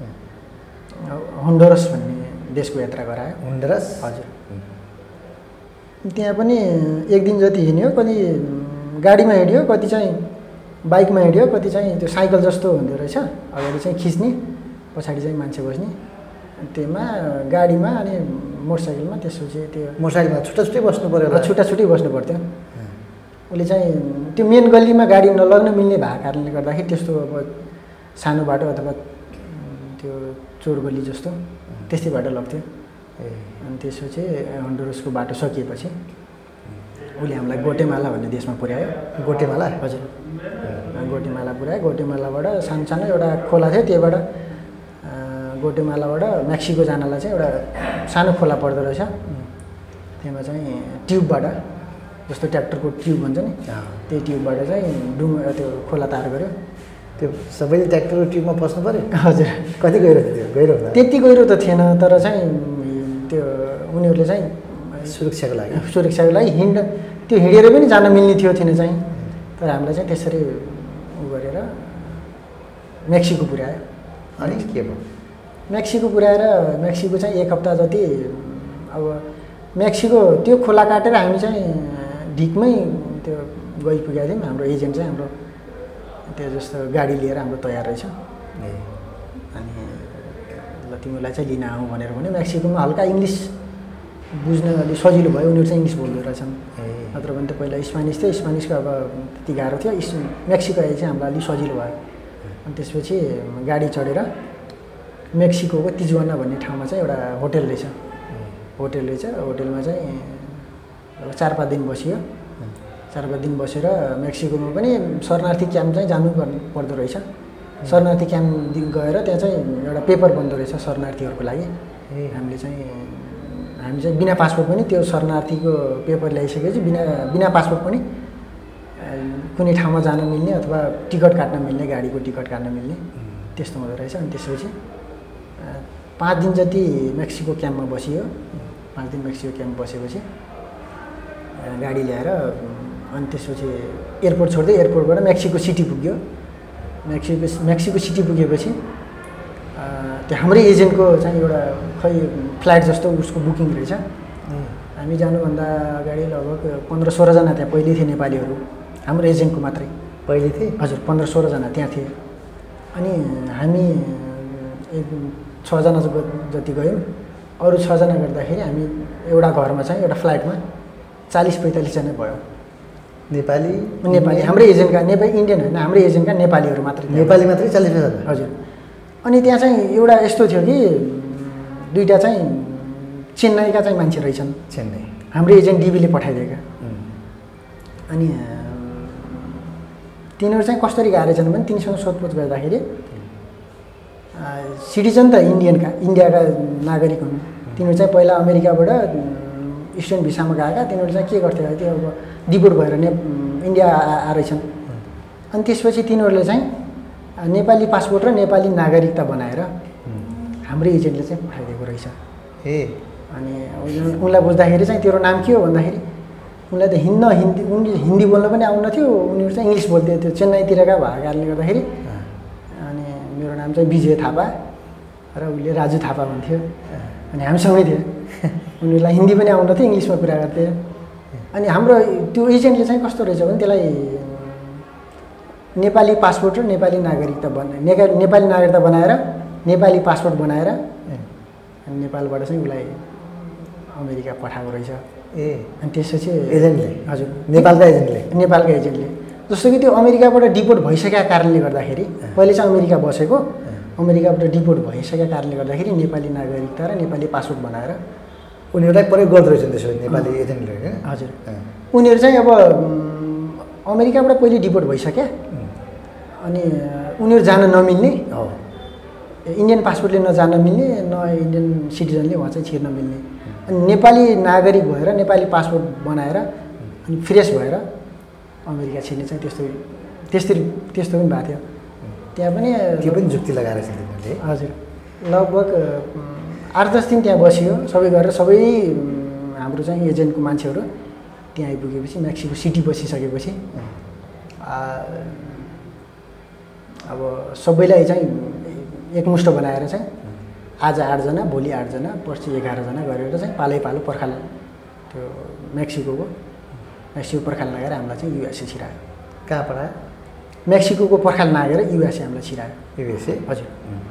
[SPEAKER 1] होन्डुरस भन्ने देशको यात्रा गरायो।
[SPEAKER 2] होन्डुरस?
[SPEAKER 1] हजुर। त्यहाँ पनि एक दिन जति हिँड्यो, कति गाडीमा हिँड्यो, कति चाहिँ बाइकमा हिँड्यो, कति चाहिँ त्यो साइकल जस्तो हुँदो रहेछ, अगाडि चाहिँ खिच्ने, पछाडि चाहिँ मान्छे बस्ने, त्यसमा गाडीमा अनि मोटरसाइकलमा। त्यसपछि त्यो
[SPEAKER 2] मोटरसाइकलमा छुट्टा छुट्टै बस्नु पऱ्यो?
[SPEAKER 1] छुट्टा छुट्टै बस्नु पर्थ्यो। उसले चाहिँ त्यो मेन गल्लीमा गाडी नलग्न मिल्ने भएको कारणले गर्दाखेरि त्यस्तो अब सानो बाटो अथवा त्यो चोर गल्ली जस्तो त्यस्तै बाटो लग्थ्यो। अनि त्यसपछि होन्डुरसको बाटो सकिएपछि उसले हामीलाई गोटेमाला भन्ने देशमा पुर्यायो।
[SPEAKER 2] गोटेमाला?
[SPEAKER 1] हजुर, गोटेमाला पुर्यायो। गोटेमालाबाट सानो सानो एउटा खोला थियो, त्यहीबाट गोटेमालाबाट मेक्सिको जानलाई चाहिँ एउटा सानो खोला पर्दो रहेछ। त्यसमा चाहिँ ट्युबबाट, जस्तो ट्र्याक्टरको ट्युब भन्छ नि, त्यही ट्युबबाट चाहिँ डुङ्गा त्यो खोला तार गऱ्यो।
[SPEAKER 2] त्यो सबैले ट्र्याक्टरको ट्युबमा पस्नु पऱ्यो?
[SPEAKER 1] हजुर।
[SPEAKER 2] कति गहिरो थियो? गहिरो
[SPEAKER 1] त्यति गहिरो त थिएन, तर चाहिँ त्यो उनीहरूले चाहिँ
[SPEAKER 2] सुरक्षाको लागि
[SPEAKER 1] सुरक्षाको लागि हिँड त्यो हिँडेर पनि जान मिल्ने थियो थिएन चाहिँ। तर हामीलाई चाहिँ त्यसरी उ गरेर मेक्सिको पुर्यायो।
[SPEAKER 2] अनि के भयो?
[SPEAKER 1] मेक्सिको पुर्याएर मेक्सिको चाहिँ एक हप्ता जति अब मेक्सिको त्यो खोला काटेर हामी चाहिँ ढिकमै त्यो गइपुगेका थियौँ। हाम्रो एजेन्ट चाहिँ हाम्रो त्यो जस्तो गाडी लिएर हाम्रो तयार रहेछ। अनि ल तिमीलाई चाहिँ लिन आउँ भनेर भन्यो। मेक्सिकोमा हल्का इङ्ग्लिस बुझ्न अलिक सजिलो भयो, उनीहरू चाहिँ इङ्ग्लिस बोल्दो रहेछन्। नत्र भने त पहिला स्पेनिस थियो, स्पेनिसको अब त्यति गाह्रो थियो। इस मेक्सिको आए चाहिँ हामीलाई अलिक सजिलो भयो। अनि त्यसपछि गाडी चढेर मेक्सिकोको तिजुवाना भन्ने ठाउँमा चाहिँ एउटा होटेल रहेछ। होटेल रहेछ होटेलमा चाहिँ चार पाँच दिन बसियो। चार पाँच दिन बसेर मेक्सिकोमा पनि शरणार्थी क्याम्प चाहिँ जानु पर्दो रहेछ। शरणार्थी क्याम्प गएर त्यहाँ चाहिँ एउटा पेपर बन्दो रहेछ शरणार्थीहरूको लागि। हामीले चाहिँ हामी चाहिँ बिना पासपोर्ट पनि त्यो शरणार्थीको पेपर ल्याइसकेपछि बिना बिना पासपोर्ट पनि कुनै ठाउँमा जान मिल्ने अथवा टिकट काट्न मिल्ने, गाडीको टिकट काट्न मिल्ने त्यस्तो हुँदो रहेछ। अनि त्यसपछि पाँच दिन जति मेक्सिको क्याम्पमा बसियो। पाँच दिन मेक्सिको क्याम्प बसेपछि गाडी ल्याएर अनि त्यसपछि एयरपोर्ट छोड्दै एयरपोर्टबाट मेक्सिको सिटी पुग्यो। मेक्सिको मेक्सिको सिटी पुगेपछि त्यो हाम्रै एजेन्टको चाहिँ एउटा खै फ्लाइट जस्तो उसको बुकिङ रहेछ। हामी जानुभन्दा अगाडि लगभग पन्ध्र सोह्रजना त्यहाँ पहिले थिए नेपालीहरू, हाम्रो एजेन्टको मात्रै
[SPEAKER 2] पहिले थिए।
[SPEAKER 1] हजुर, पन्ध्र सोह्रजना त्यहाँ थिए। अनि हामी एक छजना जति गयौँ। अरू छजना गर्दाखेरि हामी एउटा घरमा चाहिँ एउटा फ्लाइटमा चालिस पैँतालिसजना भयो।
[SPEAKER 2] नेपाली
[SPEAKER 1] नेपाली हाम्रै एजेन्टका, नेपाली इन्डियन होइन, हाम्रै एजेन्टका नेपालीहरू मात्रै,
[SPEAKER 2] नेपाली मात्रै चालिसजना।
[SPEAKER 1] हजुर। अनि त्यहाँ चाहिँ एउटा यस्तो थियो कि दुईवटा चाहिँ चेन्नईका चाहिँ मान्छे रहेछन्।
[SPEAKER 2] चेन्नई
[SPEAKER 1] हाम्रो एजेन्ट डिबीले पठाइदिएका। अनि तिनीहरू चाहिँ कसरी गएछन् भने तिनीसँग सोधपुछ गर्दाखेरि सिटिजन त इन्डियनका, इन्डियाका नागरिक हुन्। तिनीहरू चाहिँ पहिला अमेरिकाबाट स्टुडेन्ट भिसामा गएका। तिनीहरू चाहिँ के गर्थ्यो त्यो अब डिपोर्ट भएर ने इन्डिया आएछन्। अनि त्यसपछि तिनीहरूले चाहिँ नेपाली पासपोर्ट र नेपाली नागरिकता बनाएर हाम्रो एजेन्टले चाहिँ पठाइदिएको रहेछ।
[SPEAKER 2] ए
[SPEAKER 1] अनि उनलाई बुझ्दाखेरि चाहिँ तेरो नाम के हो भन्दाखेरि उनलाई त हिन्न हिन्दी उनले हिन्दी बोल्न पनि आउन थियो, उनीहरू चाहिँ इङ्ग्लिस बोल्थे। त्यो चेन्नईतिरका भएको कारणले गर्दाखेरि अनि मेरो नाम चाहिँ विजय थापा र उसले राजु थापा भन्थ्यो। अनि हामीसँगै थियो। उनीहरूलाई हिन्दी पनि आउन थियो, इङ्ग्लिसमा कुरा गर्थे। अनि हाम्रो त्यो एजेन्टले चाहिँ कस्तो रहेछ भने त्यसलाई नेपाली पासपोर्ट र नेपाली नागरिकता बना नेपाली नागरिकता बनाएर नेपाली पासपोर्ट बनाएर अनि नेपालबाट चाहिँ उसलाई अमेरिका पठाएको रहेछ।
[SPEAKER 2] ए
[SPEAKER 1] अनि त्यसपछि
[SPEAKER 2] एजेन्टले?
[SPEAKER 1] हजुर,
[SPEAKER 2] नेपालका एजेन्टले।
[SPEAKER 1] नेपालका एजेन्टले जस्तो कि त्यो अमेरिकाबाट डिपोर्ट भइसकेका कारणले गर्दाखेरि पहिले चाहिँ अमेरिका बसेको, अमेरिकाबाट डिपोर्ट भइसकेका कारणले गर्दाखेरि नेपाली नागरिकता र नेपाली पासपोर्ट बनाएर
[SPEAKER 2] उनीहरूलाई प्रयोग गर्दो रहेछन् त्यसो भने नेपाली एजेन्टले होइन?
[SPEAKER 1] हजुर। उनीहरू चाहिँ अब अमेरिकाबाट पहिले डिपोर्ट भइसक्यो अनि उनीहरू जान नमिल्ने, इन्डियन पासपोर्टले नजान मिल्ने, न इन्डियन सिटिजनले उहाँ चाहिँ छिर्न मिल्ने। अनि नेपाली नागरिक भएर नेपाली पासपोर्ट बनाएर अनि फ्रेस भएर अमेरिका छिर्ने चाहिँ त्यस्तो त्यस्तरी त्यस्तो पनि भएको थियो। त्यहाँ पनि
[SPEAKER 2] त्यो पनि जुक्ति लगाएर छ तिनीहरूले।
[SPEAKER 1] हजुर, लगभग आठ दस दिन त्यहाँ बसियो। सबै गरेर सबै हाम्रो चाहिँ एजेन्टको मान्छेहरू त्यहाँ आइपुगेपछि मेक्सिको सिटी बसिसकेपछि अब सबैलाई चाहिँ एकमुष्ट बनाएर चाहिँ आज आठजना, भोलि आठजना, पर्सि एघारजना गरेर चाहिँ पालै पालो पर्खाल त्यो मेक्सिकोको मेक्सिको पर्खाल नागेर हामीलाई चाहिँ युएसए छिरायो।
[SPEAKER 2] कहाँ पढायो?
[SPEAKER 1] मेक्सिकोको पर्खाल नागेर युएसए हामीलाई छिरायो।
[SPEAKER 2] युएसए?
[SPEAKER 1] हजुर।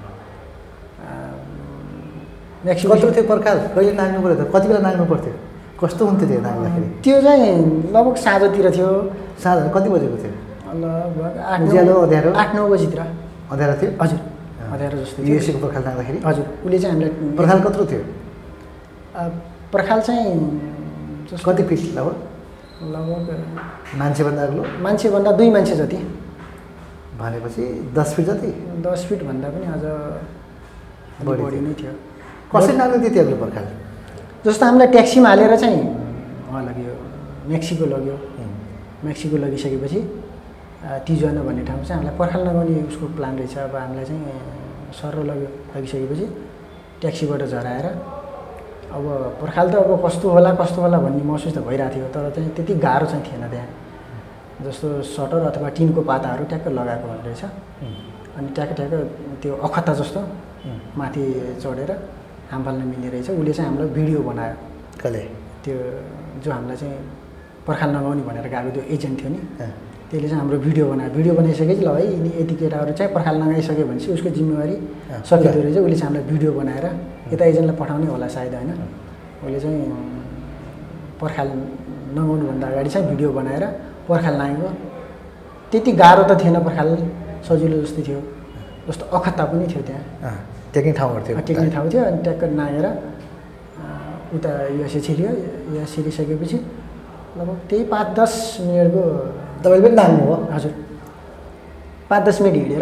[SPEAKER 1] मेक्सिको
[SPEAKER 2] कत्रो थियो पर्खाल? कहिले नाग्नु पऱ्यो त? कति बेला नाग्नु पर्थ्यो? कस्तो हुन्थ्यो त्यो नाग्दाखेरि?
[SPEAKER 1] त्यो चाहिँ लगभग साँझतिर थियो।
[SPEAKER 2] साँझ कति बजेको थियो?
[SPEAKER 1] लगभग आठ
[SPEAKER 2] उज्यालो अँध्यारो?
[SPEAKER 1] आठ नौ बजीतिर
[SPEAKER 2] अँध्यारो थियो?
[SPEAKER 1] हजुर, अँध्यारो जस्तो थियो।
[SPEAKER 2] युएसएको पर्खाल नाग्दाखेरि?
[SPEAKER 1] हजुर। उसले चाहिँ हामीलाई
[SPEAKER 2] पर्खाल कत्रो थियो?
[SPEAKER 1] पर्खाल चाहिँ
[SPEAKER 2] कति फिट लगभग?
[SPEAKER 1] लगभग
[SPEAKER 2] मान्छेभन्दा अग्लो?
[SPEAKER 1] मान्छेभन्दा दुई मान्छे जति।
[SPEAKER 2] भनेपछि दस फिट जति?
[SPEAKER 1] दस फिटभन्दा पनि अझ बढी नै थियो।
[SPEAKER 2] कसरी नाग्नु थियो त्यहाँको पर्खाल?
[SPEAKER 1] जस्तो हामीलाई ट्याक्सीमा हालेर चाहिँ उहाँ लग्यो, मेक्सिको लग्यो। मेक्सिको लगिसकेपछि तिजुवाना भन्ने ठाउँ चाहिँ हामीलाई पर्खाल नगाउने उसको प्लान रहेछ। अब हामीलाई चाहिँ सर लग्यो। लगिसकेपछि ट्याक्सीबाट झराएर अब पर्खाल त अब कस्तो होला कस्तो होला भन्ने महसुस त भइरहेको थियो, तर चाहिँ त्यति गाह्रो चाहिँ थिएन। त्यहाँ जस्तो सटर अथवा टिनको पाताहरू ट्याक्क लगाएको हुने रहेछ। अनि ट्याक्क ट्याक्क त्यो अखत्ता जस्तो माथि चढेर हाम फाल्न मिल्ने रहेछ। उसले चाहिँ हामीलाई भिडियो बनायो।
[SPEAKER 2] कसले? त्यो
[SPEAKER 1] जो हामीलाई चाहिँ पर्खाल नगाउने भनेर गएको त्यो एजेन्ट थियो नि, त्यसले चाहिँ हाम्रो भिडियो बनायो। भिडियो बनाइसकेपछि ल है यिनी यति केटाहरू चाहिँ पर्खाल नगाइसक्यो भनेपछि उसको जिम्मेवारी सकिँदो रहेछ। उसले चाहिँ हामीलाई भिडियो बनाएर यता एजेन्टलाई पठाउने होला सायद होइन, उसले चाहिँ पर्खाल नगाउनुभन्दा अगाडि चाहिँ भिडियो बनाएर पर्खाल नागेको। त्यति गाह्रो त थिएन, पर्खाल सजिलो जस्तै थियो। जस्तो अखत्ता पनि थियो त्यहाँ,
[SPEAKER 2] टेक्ने ठाउँहरू थियो,
[SPEAKER 1] टेक्ने ठाउँ थियो। अनि ट्याक्क नागेर उता युएसए छिर्यो। युएस छिरिसकेपछि लगभग त्यही पाँच दस मिनटको
[SPEAKER 2] तपाईँले पनि नाग्नु हो?
[SPEAKER 1] हजुर। पाँच दस मिनट हिँडेर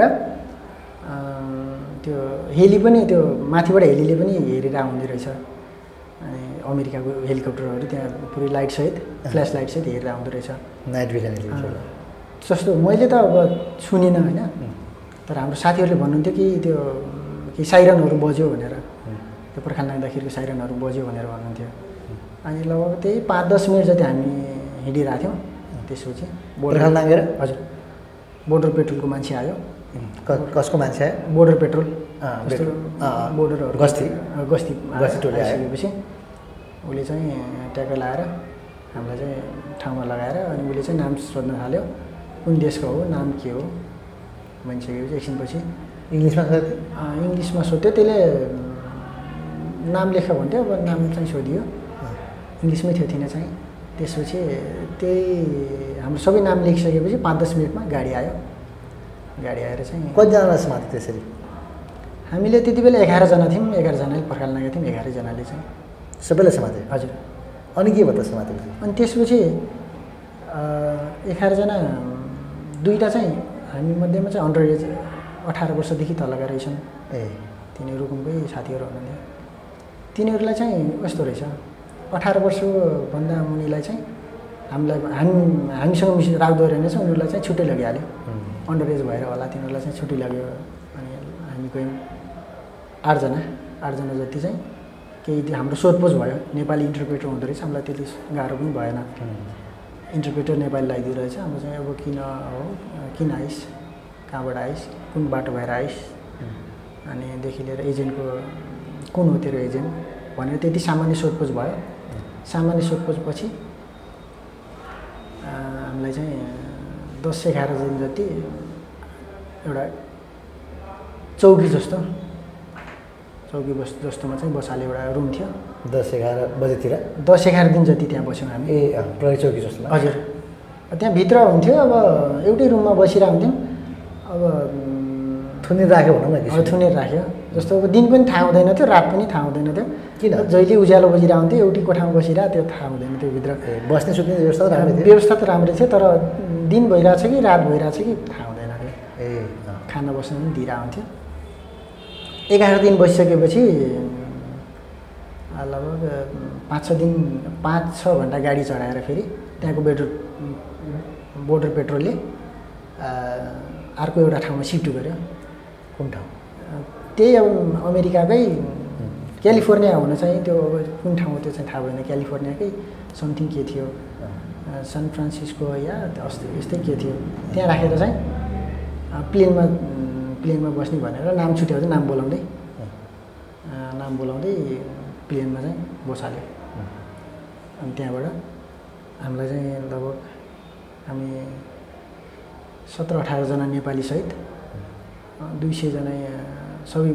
[SPEAKER 1] त्यो हेली पनि त्यो माथिबाट हेलीले पनि हेरेर आउने रहेछ। अनि अमेरिकाको हेलिकप्टरहरू त्यहाँ पुरै लाइटसहित फ्ल्यास लाइटसहित हेरेर आउँदो रहेछ
[SPEAKER 2] नाइट भिजन
[SPEAKER 1] जस्तो मैले त अब सुनिनँ होइन तर हाम्रो साथीहरूले भन्नुहुन्थ्यो कि त्यो कि साइरनहरू बज्यो भनेर त्यो पर्खाल नाग्दाखेरिको साइरनहरू बज्यो भनेर भन्नुहुन्थ्यो अनि लगभग त्यही पाँच दस मिनट जति हामी हिँडिरहेको थियौँ त्यसपछि
[SPEAKER 2] पर्खाल नागेर
[SPEAKER 1] हजुर बोर्डर पेट्रोलको मान्छे आयो
[SPEAKER 2] कसको मान्छे आयो
[SPEAKER 1] बोर्डर पेट्रोल
[SPEAKER 2] बोर्डरहरू गस्ती
[SPEAKER 1] गस्ती
[SPEAKER 2] गस्ती टोली
[SPEAKER 1] आइसकेपछि उसले चाहिँ ट्याक्कै लगाएर हामीलाई चाहिँ ठाउँमा लगाएर अनि उसले चाहिँ नाम सोध्न थाल्यो कुन देशको हो नाम के हो भनिसकेपछि एकछिनपछि
[SPEAKER 2] इङ्ग्लिसमा सोध्यो
[SPEAKER 1] इङ्ग्लिसमा सोध्यो त्यसले नाम लेख भन्थ्यो अब नाम चाहिँ सोधियो इङ्ग्लिसमै थियो थिएन चाहिँ त्यसपछि त्यही हाम्रो सबै नाम लेखिसकेपछि पाँच दस मिनटमा गाडी आयो गाडी आएर चाहिँ
[SPEAKER 2] कतिजना समात्यो त्यसरी
[SPEAKER 1] हामीले त्यति बेला एघारजना थियौँ एघारजनाले पर्खाल नागेका थियौँ एघारजनाले चाहिँ
[SPEAKER 2] सबैलाई समात्यो
[SPEAKER 1] हजुर
[SPEAKER 2] अनि के भयो त समातेपछि
[SPEAKER 1] अनि त्यसपछि एघारजना दुईवटा चाहिँ हामी मध्येमा चाहिँ अन्डर एज अठार वर्षदेखि तलका रहेछन्
[SPEAKER 2] ए
[SPEAKER 1] तिनीहरू रुकुमकै साथीहरू हुनुहुन्थ्यो तिनीहरूलाई चाहिँ कस्तो रहेछ अठार वर्षभन्दा मुनिलाई चाहिँ हामीलाई हामी हामीसँग मिस राख्दो रहेनछ उनीहरूलाई चाहिँ छुट्टै लगिहाल्यो अन्डर एज भएर होला तिनीहरूलाई चाहिँ छुट्टी लाग्यो अनि हामी गयौँ आठजना आठजना जति चाहिँ केही हाम्रो सोधपोछ भयो नेपाली इन्टरप्रेटर हुँदो रहेछ हामीलाई त्यति गाह्रो पनि भएन इन्टरप्रेटर नेपाली लगाइदिँदो रहेछ हाम्रो चाहिँ अब किन हो किन आइस कहाँबाट आइस कुन बाटो भएर आइस अनिदेखि लिएर एजेन्टको कुन हो तेरो एजेन्ट भनेर त्यति सामान्य सोधपोछ भयो सामान्य सोधपोछपछि हामीलाई चाहिँ दस एघारजना जति एउटा चौकी जस्तो चौकी बस जस्तोमा चाहिँ बसाले एउटा रुम थियो
[SPEAKER 2] दस एघार बजेतिर
[SPEAKER 1] दस एघार दिन जति त्यहाँ बस्यौँ हामी
[SPEAKER 2] ए प्रहरी चौकी जस्तो
[SPEAKER 1] हजुर त्यहाँभित्र हुन्थ्यो अब एउटै रुममा बसिरहेको हुन्थ्यौँ अब
[SPEAKER 2] थुनेर राख्यो भनौँ न
[SPEAKER 1] अब थुनेर राख्यो जस्तो अब दिन पनि थाहा हुँदैन थियो रात पनि थाहा हुँदैन थियो
[SPEAKER 2] किन
[SPEAKER 1] जहिले उज्यालो बजिरहेको हुन्थ्यो एउटै कोठामा बसिरहेको त्यो थाहा हुँदैन थियो भित्र
[SPEAKER 2] बस्ने सुत्ने व्यवस्था राम्रो थियो
[SPEAKER 1] व्यवस्था त राम्रै थियो तर दिन भइरहेछ कि रात भइरहेछ कि थाहा हुँदैन थियो
[SPEAKER 2] ए
[SPEAKER 1] खाना बस्न पनि दिइरहेको हुन्थ्यो एघार दिन बसिसकेपछि लगभग पाँच छ दिन पाँच छ घन्टा गाडी चढाएर फेरि त्यहाँको बेटर बोर्डर पेट्रोलले अर्को एउटा ठाउँमा सिफ्ट गर्यो
[SPEAKER 2] कुन ठाउँ
[SPEAKER 1] त्यही अब अमेरिकाकै क्यालिफोर्निया हुन चाहिँ त्यो अब कुन ठाउँ हो त्यो चाहिँ थाहा भएन क्यालिफोर्नियाकै समथिङ के थियो सान फ्रान्सिस्को या अस्ति यस्तै के थियो त्यहाँ राखेर चाहिँ प्लेनमा प्लेनमा बस्ने भनेर नाम छुट्याउँदै नाम बोलाउँदै नाम बोलाउँदै प्लेनमा चाहिँ बसाल्यो अनि त्यहाँबाट हामीलाई चाहिँ लगभग हामी सत्र अठारजना नेपालीसहित दुई सयजना सबै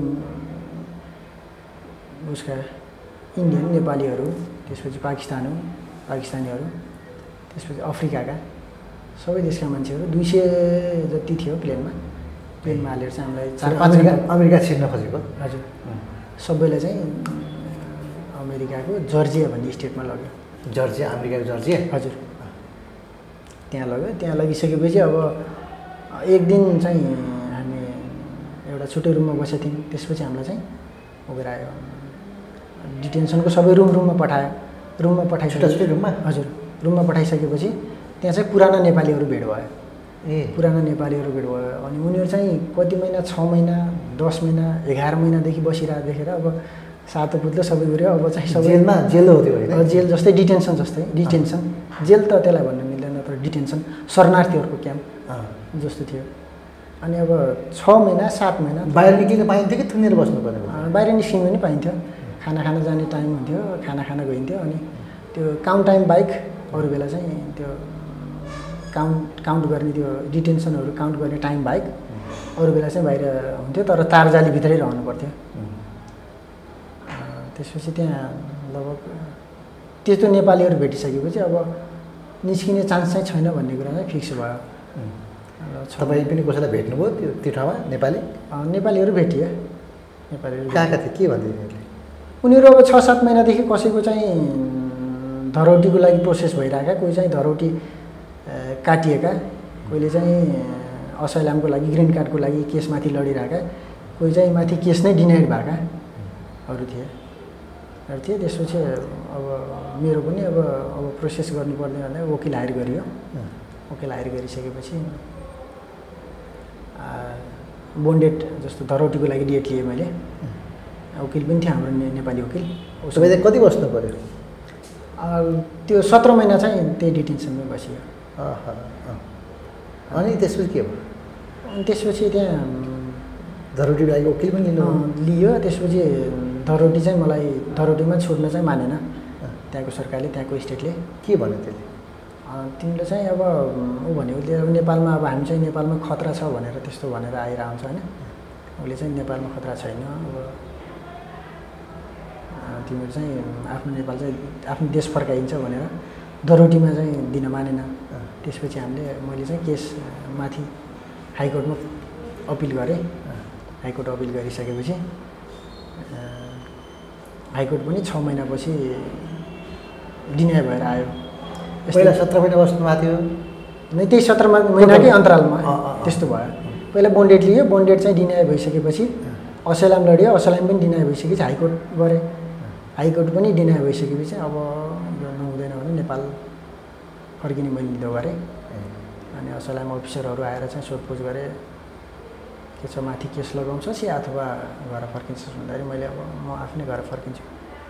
[SPEAKER 1] उसका इन्डियन नेपालीहरू त्यसपछि पाकिस्तान हो पाकिस्तानीहरू त्यसपछि अफ्रिकाका सबै देशका मान्छेहरू दुई सय जति थियो प्लेनमा प्लेनमा हालेर चाहिँ हामीलाई चार
[SPEAKER 2] अमेरिका अमेरिका छिर्न खोजेको
[SPEAKER 1] हजुर सबैलाई चाहिँ अमेरिकाको जर्जिया भन्ने स्टेटमा लग्यो
[SPEAKER 2] जर्जिया अमेरिकाको जर्जिया
[SPEAKER 1] हजुर त्यहाँ लग्यो त्यहाँ लगिसकेपछि अब एक दिन चाहिँ हामी एउटा छुट्टै रुममा बसेको थियौँ त्यसपछि हामीलाई चाहिँ उयो आयो डिटेन्सनको सबै रुम रुममा पठायो रुममा पठाइसकेपछि
[SPEAKER 2] रुममा
[SPEAKER 1] हजुर रुममा पठाइसकेपछि त्यहाँ चाहिँ पुराना नेपालीहरू भेट भयो
[SPEAKER 2] ए
[SPEAKER 1] पुराना नेपालीहरू भेट भयो अनि उनीहरू चाहिँ कति महिना छ महिना दस महिना एघार महिनादेखि बसिरहेको देखेर अब सातो पुत्लो सबै गऱ्यो अब चाहिँ सबै
[SPEAKER 2] जेलमा जेल हो त्यो होइन
[SPEAKER 1] जेल जस्तै डिटेन्सन जस्तै डिटेन्सन जेल त त्यसलाई भन्नु मिल्दैन तर डिटेन्सन शरणार्थीहरूको क्याम्प जस्तो थियो अनि अब छ महिना सात महिना
[SPEAKER 2] बाहिर निस्किन पाइन्थ्यो कि थुनेर बस्नुपर्ने
[SPEAKER 1] बाहिर निस्किनु पनि पाइन्थ्यो खाना खाना जाने टाइम हुन्थ्यो खाना खाना गइन्थ्यो अनि त्यो काउन्ट टाइम बाइक अरू बेला चाहिँ त्यो काउन्ट काउन्ट गर्ने त्यो डिटेन्सनहरू काउन्ट गर्ने टाइम बाइक अरू बेला चाहिँ बाहिर हुन्थ्यो तर तारजालीभित्रै रहनु पर्थ्यो त्यसपछि त्यहाँ लगभग त्यस्तो नेपालीहरू भेटिसकेपछि अब निस्किने चान्स चाहिँ छैन भन्ने कुरा चाहिँ फिक्स भयो
[SPEAKER 2] तपाईँ पनि कसैलाई भेट्नुभयो त्यो त्यो ठाउँमा नेपाली
[SPEAKER 1] नेपालीहरू भेटिए नेपालीहरू
[SPEAKER 2] कहाँ कहाँ थिए के भन्दै उनीहरूले
[SPEAKER 1] उनीहरू अब छ सात महिनादेखि कसैको चाहिँ धरौटीको लागि प्रोसेस भइरहेका कोही चाहिँ धरौटी काटिएका कोहीले चाहिँ असैलामको लागि ग्रिन कार्डको लागि केसमाथि लडिरहेका कोही चाहिँ माथि केस नै डिनाइड भएका अरू थिए थिएँ। त्यसपछि अब मेरो पनि अब अब प्रोसेस गर्नुपर्ने भनेर वकिल हायर गरियो। वकिल हायर गरिसकेपछि बोन्डेड जस्तो धरौटीको लागि डेट लिएँ मैले। वकिल पनि थियो हाम्रो नेपाली वकिल।
[SPEAKER 2] उसो भए कति बस्नु पऱ्यो?
[SPEAKER 1] त्यो सत्र महिना चाहिँ त्यही डिटेन्सनमै बसियो।
[SPEAKER 2] अनि त्यसपछि के भयो?
[SPEAKER 1] अनि त्यसपछि त्यहाँ
[SPEAKER 2] धरौटीको लागि वकिल पनि लिनु
[SPEAKER 1] लियो। त्यसपछि धरौटी चाहिँ मलाई धरौटीमा छोड्न चाहिँ मानेन त्यहाँको सरकारले, त्यहाँको स्टेटले।
[SPEAKER 2] के भन्यो त्यसले?
[SPEAKER 1] तिमीले चाहिँ अब ऊ भन्यो उसले अब नेपालमा अब हामी चाहिँ नेपालमा खतरा छ भनेर त्यस्तो भनेर आएर आउँछ होइन। उसले चाहिँ नेपालमा खतरा छैन, अब तिमीहरू चाहिँ आफ्नो नेपाल चाहिँ आफ्नो देश फर्काइन्छ भनेर धरौटीमा चाहिँ दिन मानेन। त्यसपछि हामीले मैले चाहिँ केस माथि हाइकोर्टमा अपिल गरेँ। हाइकोर्ट अपिल गरिसकेपछि हाइकोर्ट पनि छ महिनापछि डिनाइ भएर आयो।
[SPEAKER 2] पहिला सत्र महिना बस्नु भएको थियो
[SPEAKER 1] नै, त्यही सत्र महिनाकै अन्तरालमा त्यस्तो भयो। पहिला बोन्डेड लियो, बोन्डेड चाहिँ डिनाइ भइसकेपछि असलाम लड्यो, असलाम पनि डिनाइ भइसकेपछि हाइकोर्ट गऱ्यो। हाइकोर्ट पनि डिनाइ भइसकेपछि अब यो नहुँदैन भने नेपाल फर्किने मैले निधो गरेँ। अनि असलाम अफिसरहरू आएर चाहिँ सोधपुछ गरे, के छ माथि केस लगाउँछस् या अथवा घर फर्किन्छस् भन्दाखेरि मैले अब म आफ्नै घर फर्किन्छु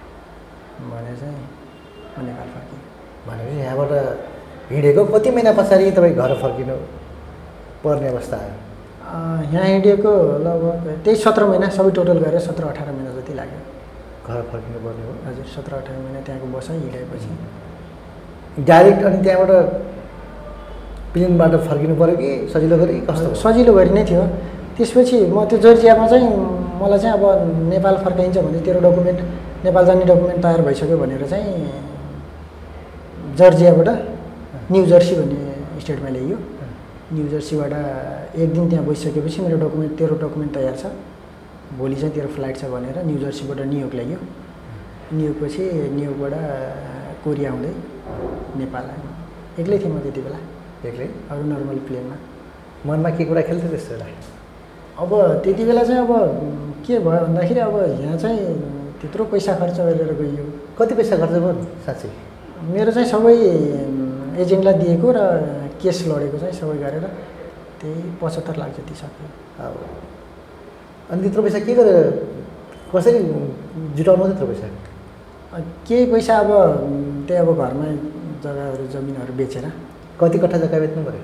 [SPEAKER 1] भने चाहिँ म नेपाल फर्किएँ।
[SPEAKER 2] भनेपछि यहाँबाट हिँडेको कति महिना पछाडि तपाईँ घर फर्किनु पर्ने अवस्था आयो?
[SPEAKER 1] यहाँ हिँडेको लगभग त्यही सत्र महिना सबै टोटल गरेर सत्र अठार महिना जति लाग्यो
[SPEAKER 2] घर फर्किनु पर्ने हो।
[SPEAKER 1] हजुर, सत्र अठार महिना त्यहाँको बसाइ हिँडेपछि
[SPEAKER 2] डाइरेक्ट अनि त्यहाँबाट प्लेनबाट फर्किनु पऱ्यो कि सजिलो गरी कस्तो?
[SPEAKER 1] सजिलो गरी नै थियो। त्यसपछि म त्यो जर्जियामा चाहिँ मलाई चाहिँ अब नेपाल फर्काइन्छ भने तेरो डकुमेन्ट नेपाल जाने डकुमेन्ट तयार भइसक्यो भनेर चाहिँ जर्जियाबाट न्यू जर्सी भन्ने स्टेटमा ल्याइयो। न्यू जर्सीबाट एक दिन त्यहाँ बसिसकेपछि मेरो डकुमेन्ट तेरो डकुमेन्ट तयार छ, भोलि चाहिँ तेरो फ्लाइट छ भनेर न्यू जर्सीबाट न्युयोर्क ल्याइयो। न्युयोर्कपछि न्युयोर्कबाट कोरिया हुँदै नेपाल आयो। एक्लै थिएँ म त्यति बेला,
[SPEAKER 2] एक्लै,
[SPEAKER 1] अरू नर्मल प्लेनमा।
[SPEAKER 2] मनमा के कुरा खेल्थ्यो त्यस्तो बेला?
[SPEAKER 1] अब त्यति बेला चाहिँ अब के भयो भन्दाखेरि अब यहाँ चाहिँ त्यत्रो पैसा खर्च गरेर गइयो।
[SPEAKER 2] कति पैसा खर्च भयो साँच्चै?
[SPEAKER 1] मेरो चाहिँ सबै एजेन्टलाई दिएको र केस लडेको चाहिँ सबै गरेर त्यही पचहत्तर लाख जति सक्यो।
[SPEAKER 2] अब अनि त्यत्रो पैसा के गरेर कसरी जुटाउनु त्यत्रो पैसा?
[SPEAKER 1] केही पैसा अब त्यही अब घरमै जग्गाहरू जमिनहरू बेचेर।
[SPEAKER 2] कति कट्ठा जग्गा बेच्नु पऱ्यो?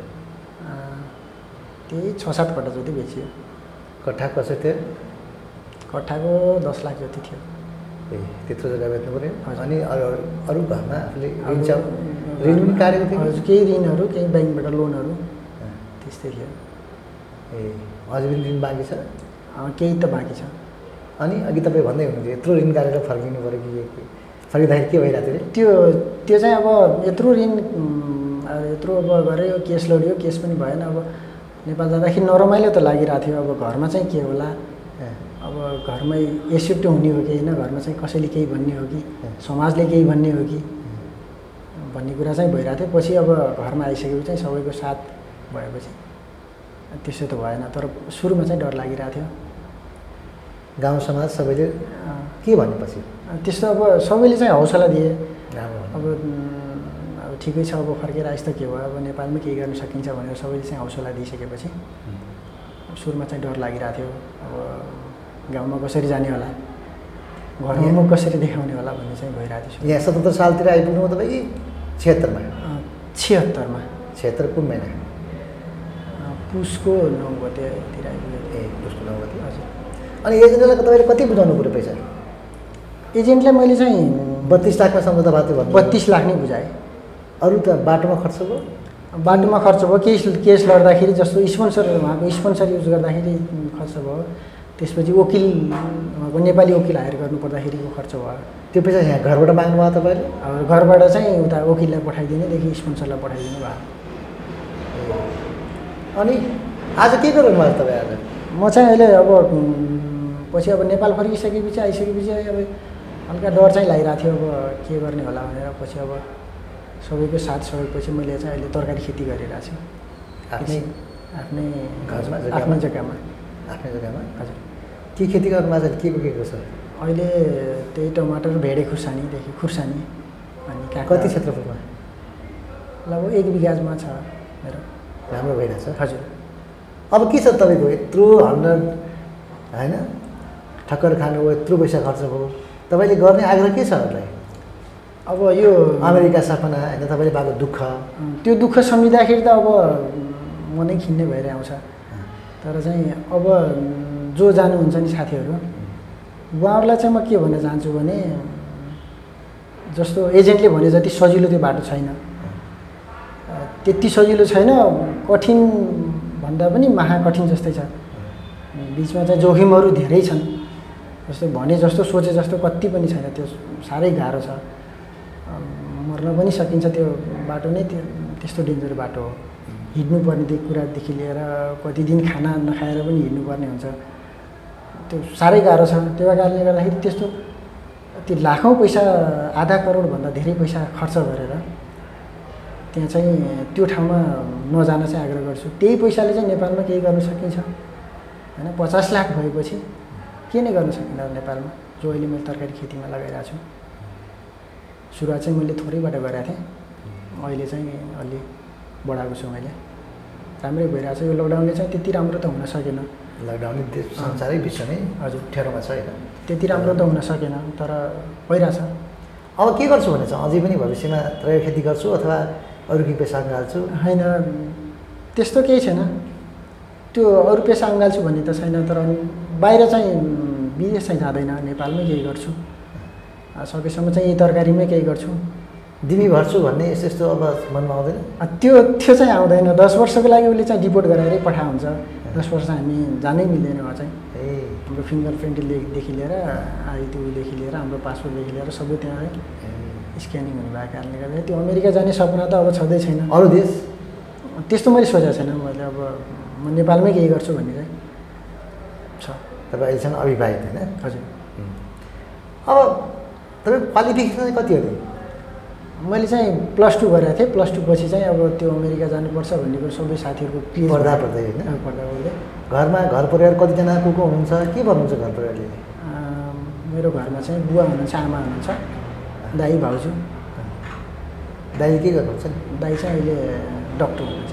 [SPEAKER 1] त्यही छ सात कट्ठा जति बेचियो।
[SPEAKER 2] कट्ठा कसरी थियो?
[SPEAKER 1] कट्ठाको दस लाख जति थियो।
[SPEAKER 2] ए त्यत्रो जग्गा बेच्नु पऱ्यो। अनि अरू अरू घरमा आफूले ऋण ऋण पनि काटेको थियो?
[SPEAKER 1] हजुर, केही ऋणहरू केही ब्याङ्कबाट लोनहरू त्यस्तै थियो।
[SPEAKER 2] ए अझै पनि ऋण बाँकी छ?
[SPEAKER 1] केही त बाँकी छ।
[SPEAKER 2] अनि अघि तपाईँ भन्दै हुनुहुन्थ्यो यत्रो ऋण काटेर फर्किनु पऱ्यो कि फर्किँदाखेरि के भइरहेको थियो?
[SPEAKER 1] त्यो त्यो चाहिँ अब यत्रो ऋण यत्रो अब गऱ्यो, केस लड्यो, केस पनि भएन। अब नेपाल जाँदाखेरि नरमाइलो त लागिरहेको थियो। अब घरमा चाहिँ के होला, अब घरमै एसेप्ट हुने हो कि होइन, घरमा चाहिँ कसैले केही भन्ने हो कि समाजले केही भन्ने हो कि भन्ने कुरा चाहिँ भइरहेको थियो। पछि अब घरमा आइसकेपछि चाहिँ सबैको साथ भएपछि त्यसो त भएन, तर सुरुमा चाहिँ डर लागिरहेको थियो।
[SPEAKER 2] गाउँ समाज सबैले के भनेपछि?
[SPEAKER 1] त्यस्तो अब सबैले चाहिँ हौसला दिए।
[SPEAKER 2] अब
[SPEAKER 1] अब ठिकै छ, अब फर्केर आइस त के भयो, अब नेपालमै केही गर्न सकिन्छ भनेर सबैले चाहिँ हौसला दिइसकेपछि सुरुमा चाहिँ डर लागिरहेको थियो। अब गाउँमा कसरी जाने होला, घरमा कसरी देखाउने होला भन्ने चाहिँ भइरहेको थियो।
[SPEAKER 2] यहाँ सतहत्तर सालतिर आइपुग्नु तपाईँ कि छिहत्तरमा?
[SPEAKER 1] छिहत्तरमा।
[SPEAKER 2] छिहत्तर कुन महिना?
[SPEAKER 1] पुसको नौ गतेतिर आइपुग्यो।
[SPEAKER 2] ए पुसको नौ गते। हजुर। अनि एजेन्टलाई तपाईँले कति बुझाउनु पऱ्यो पैसा?
[SPEAKER 1] एजेन्टलाई मैले चाहिँ
[SPEAKER 2] बत्तिस लाखमा सम्झौता भएको थियो।
[SPEAKER 1] बत्तिस लाख नै बुझाएँ।
[SPEAKER 2] अरू त बाटोमा खर्च भयो?
[SPEAKER 1] बाटोमा खर्च भयो, केस केस लड्दाखेरि जस्तो स्पोन्सर उहाँको स्पोन्सर युज गर्दाखेरि खर्च भयो। त्यसपछि वकिल उहाँको नेपाली वकिल हायर गर्नु पर्दाखेरिको खर्च भयो।
[SPEAKER 2] त्यो पैसा यहाँ घरबाट माग्नु भयो तपाईँले?
[SPEAKER 1] अब घरबाट चाहिँ उता वकिललाई पठाइदिनेदेखि स्पोन्सरलाई पठाइदिनु भयो।
[SPEAKER 2] अनि आज के गर्नु भयो तपाईँ? आज
[SPEAKER 1] म चाहिँ अहिले अब पछि अब नेपाल फर्किसकेपछि आइसकेपछि अब हल्का डर चाहिँ लागिरहेको थियो, अब के गर्ने होला भनेर। पछि अब सबैको साथ सहयोगपछि मैले चाहिँ अहिले तरकारी खेती गरिरहेको छु
[SPEAKER 2] आफ्नै
[SPEAKER 1] आफ्नै
[SPEAKER 2] घरमा,
[SPEAKER 1] आफ्नै जग्गामा।
[SPEAKER 2] आफ्नै जग्गामा?
[SPEAKER 1] हजुर।
[SPEAKER 2] के खेती गर्नु आज? के को के को छ?
[SPEAKER 1] अहिले त्यही टमाटर भेडे खुर्सानीदेखि खुर्सानी अनि काँक्रा।
[SPEAKER 2] कति क्षेत्रफलमा?
[SPEAKER 1] लगभग एक बिघामा छ मेरो।
[SPEAKER 2] राम्रो भइरहेछ।
[SPEAKER 1] हजुर।
[SPEAKER 2] अब के छ तपाईँको यत्रो हन्ड्रेड होइन ठक्कर खानुभयो, यत्रो पैसा खर्च भयो, तपाईँले गर्ने आग्रह के छ अरूलाई?
[SPEAKER 1] अब यो
[SPEAKER 2] अमेरिका सपना होइन, तपाईँले पाएको दुःख,
[SPEAKER 1] त्यो दुःख सम्झिँदाखेरि त अब मनै खिन्ने भएर आउँछ। तर चाहिँ अब जो जानुहुन्छ नि साथीहरू, उहाँहरूलाई चाहिँ म के भन्न चाहन्छु भने जस्तो एजेन्टले भने जति सजिलो त्यो बाटो छैन, त्यति सजिलो छैन, कठिन भन्दा पनि महाकठिन जस्तै छ। बिचमा चाहिँ जोखिमहरू धेरै छन्, जस्तो भने जस्तो सोचे जस्तो कति पनि छैन, त्यो साह्रै गाह्रो छ। मर्न पनि सकिन्छ, त्यो बाटो नै त्यो त्यस्तो डेन्जर बाटो हो। हिँड्नुपर्ने कुरादेखि लिएर कति दिन खाना नखाएर पनि हिँड्नुपर्ने हुन्छ, त्यो साह्रै गाह्रो छ। त्यो कारणले गर्दाखेरि त्यस्तो त्यो लाखौँ पैसा, आधा करोडभन्दा धेरै पैसा खर्च गरेर त्यहाँ चाहिँ त्यो ठाउँमा नजान चाहिँ आग्रह गर्छु। त्यही पैसाले चाहिँ नेपालमा केही गर्न सकिन्छ होइन। पचास लाख भएपछि के नै गर्न सकिँदैन नेपालमा, जो अहिले मैले तरकारी खेतीमा लगाइरहेको छु। सुरुवात चाहिँ मैले थोरैबाट गरेको थिएँ, अहिले चाहिँ अलि बढाएको छु मैले, राम्रै भइरहेको छ। यो लकडाउनले चाहिँ त्यति राम्रो त हुन सकेन,
[SPEAKER 2] लकडाउनले देश संसारै विश्व नै हजुर ठेरोमा छ होइन,
[SPEAKER 1] त्यति राम्रो त हुन सकेन, तर भइरहेछ।
[SPEAKER 2] अब के गर्छु भने चाहिँ अझै पनि भविष्यमा तरकारी खेती गर्छु अथवा अरू केही पेसा अँगाल्छु?
[SPEAKER 1] होइन, त्यस्तो केही छैन, त्यो अरू पेसा अँगाल्छु भन्ने त छैन। तर बाहिर चाहिँ विदेश चाहिँ जाँदैन, नेपालमै केही गर्छु, सकेसम्म चाहिँ यही तरकारीमै केही गर्छु।
[SPEAKER 2] दिमी भर्छु भन्ने यस्तो यस्तो अब मनमा आउँदैन?
[SPEAKER 1] त्यो त्यो चाहिँ आउँदैन। दस वर्षको लागि उसले चाहिँ डिपोर्ट गराएरै पठा हुन्छ। दस वर्ष हामी जानै मिल्दैन उहाँ चाहिँ।
[SPEAKER 2] ए
[SPEAKER 1] हाम्रो फिङ्गर प्रिन्टदेखि लिएर आइटीदेखि लिएर हाम्रो पासपोर्टदेखि लिएर सबै त्यहाँ स्क्यानिङ हुने भएको कारणले गर्दा त्यो अमेरिका जाने सपना त अब छँदै छैन।
[SPEAKER 2] अरू देश
[SPEAKER 1] त्यस्तो मैले सोचेको छैन। मैले अब म नेपालमै केही गर्छु भन्ने चाहिँ छ।
[SPEAKER 2] तपाईँ अहिलेसम्म अविवाहित होइन?
[SPEAKER 1] हजुर।
[SPEAKER 2] अब तपाईँको क्वालिफिकेसन चाहिँ कति हो?
[SPEAKER 1] मैले चाहिँ प्लस टू गरेको थिएँ। प्लस टू पछि चाहिँ अब त्यो अमेरिका जानुपर्छ भन्ने कुरो सबै साथीहरूको क्लियर
[SPEAKER 2] पढ्दा पढ्दै होइन?
[SPEAKER 1] पढ्दा पढ्दै।
[SPEAKER 2] घरमा घर परिवार कतिजना को को हुनुहुन्छ, के भन्नुहुन्छ घर परिवारले?
[SPEAKER 1] मेरो घरमा चाहिँ बुवा हुनुहुन्छ, आमा हुनुहुन्छ, दाइ भाउजू।
[SPEAKER 2] दाइले के गर्नुहुन्छ?
[SPEAKER 1] दाइ चाहिँ अहिले डक्टर हुनुहुन्छ।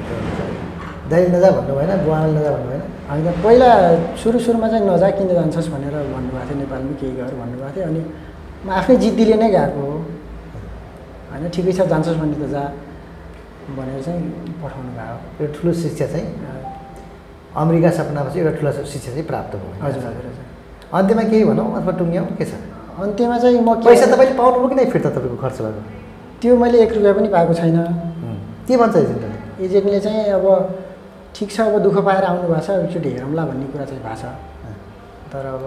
[SPEAKER 2] दाइले नजा भन्नु भएन, बुवाले नजा भन्नु भएन?
[SPEAKER 1] होइन, पहिला सुरु सुरुमा चाहिँ नजा किन जान्छस् भनेर भन्नुभएको थियो, नेपालमै केही गर भन्नुभएको थियो। अनि म आफ्नै जिद्दीले नै गएको हो होइन, ठिकै छ जान्छस् भने त जा भनेर चाहिँ पठाउनु भयो।
[SPEAKER 2] एउटा ठुलो शिक्षा चाहिँ अमेरिका सपनापछि एउटा ठुलो शिक्षा चाहिँ प्राप्त भयो।
[SPEAKER 1] हजुर हजुर हजुर।
[SPEAKER 2] अन्त्यमा केही भनौँ अथवा टुङ्ग्याउँ, के छ?
[SPEAKER 1] अन्त्यमा चाहिँ म
[SPEAKER 2] पैसा तपाईँले पाउनुभयो कि नै फिर्ता तपाईँको खर्च भएको?
[SPEAKER 1] त्यो मैले एक रुपियाँ पनि पाएको छैन।
[SPEAKER 2] के भन्छ एजेन्टले?
[SPEAKER 1] एजेन्टले चाहिँ अब ठिक छ, अब दुःख पाएर आउनु भएको छ, एकचोटि हेरौँला भन्ने कुरा चाहिँ भएको छ। तर अब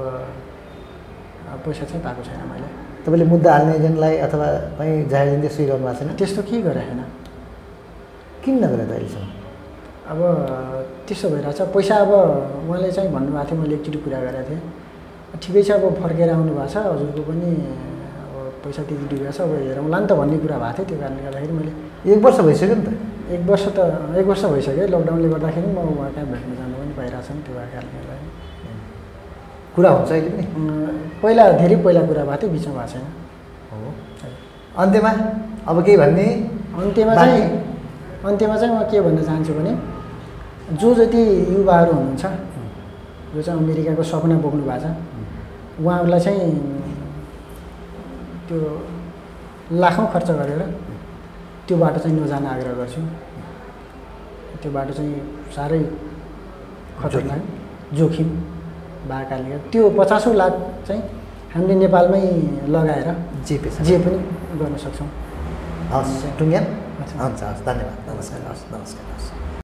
[SPEAKER 1] पैसा चाहिँ पाएको छैन मैले।
[SPEAKER 2] तपाईँले मुद्दा हाल्ने एजेन्टलाई अथवा कहीँ जाहेर दिँदै सुई गर्नु भएको छैन?
[SPEAKER 1] त्यस्तो केही गरेको छैन।
[SPEAKER 2] किन नगरे त अहिलेसम्म?
[SPEAKER 1] अब त्यस्तो भइरहेछ। पैसा अब उहाँले चाहिँ भन्नुभएको थियो, मैले एकचोटि कुरा गरेको थिएँ, ठिकै छ अब फर्केर आउनु भएको छ, हजुरको पनि अब पैसा त्यति डुबेको छ, अब हेरौँला नि त भन्ने कुरा भएको थियो। त्यो कारणले गर्दाखेरि मैले
[SPEAKER 2] एक वर्ष भइसक्यो नि त?
[SPEAKER 1] एक वर्ष त एक वर्ष भइसक्यो। लकडाउनले गर्दाखेरि म उहाँ कहाँ भेट्न जानु पनि पाइरहेको छ नि, त्यो भएको कारणले गर्दाखेरि
[SPEAKER 2] कुरा हुन्छ अहिले पनि?
[SPEAKER 1] पहिला धेरै पहिला कुरा भएको थियो, बिचमा भएको छैन।
[SPEAKER 2] हो। अन्त्यमा अब केही भन्ने?
[SPEAKER 1] अन्त्यमा चाहिँ अन्त्यमा चाहिँ म के भन्न चाहन्छु भने जो जति युवाहरू हुनुहुन्छ, जो चाहिँ अमेरिकाको सपना बोक्नु भएको छ, उहाँहरूलाई चाहिँ त्यो लाखौँ खर्च गरेर त्यो बाटो चाहिँ नजान आग्रह गर्छु। त्यो बाटो चाहिँ साह्रै खतरनाक, जोखिम भएको कारणले गर्दा त्यो पचासौँ लाख चाहिँ हामीले नेपालमै लगाएर
[SPEAKER 2] जे पेसा
[SPEAKER 1] जे पनि गर्न सक्छौँ।
[SPEAKER 2] हस् टुङ्ग्यान? हुन्छ हस्, धन्यवाद, नमस्कार। हस्, नमस्कार हस्।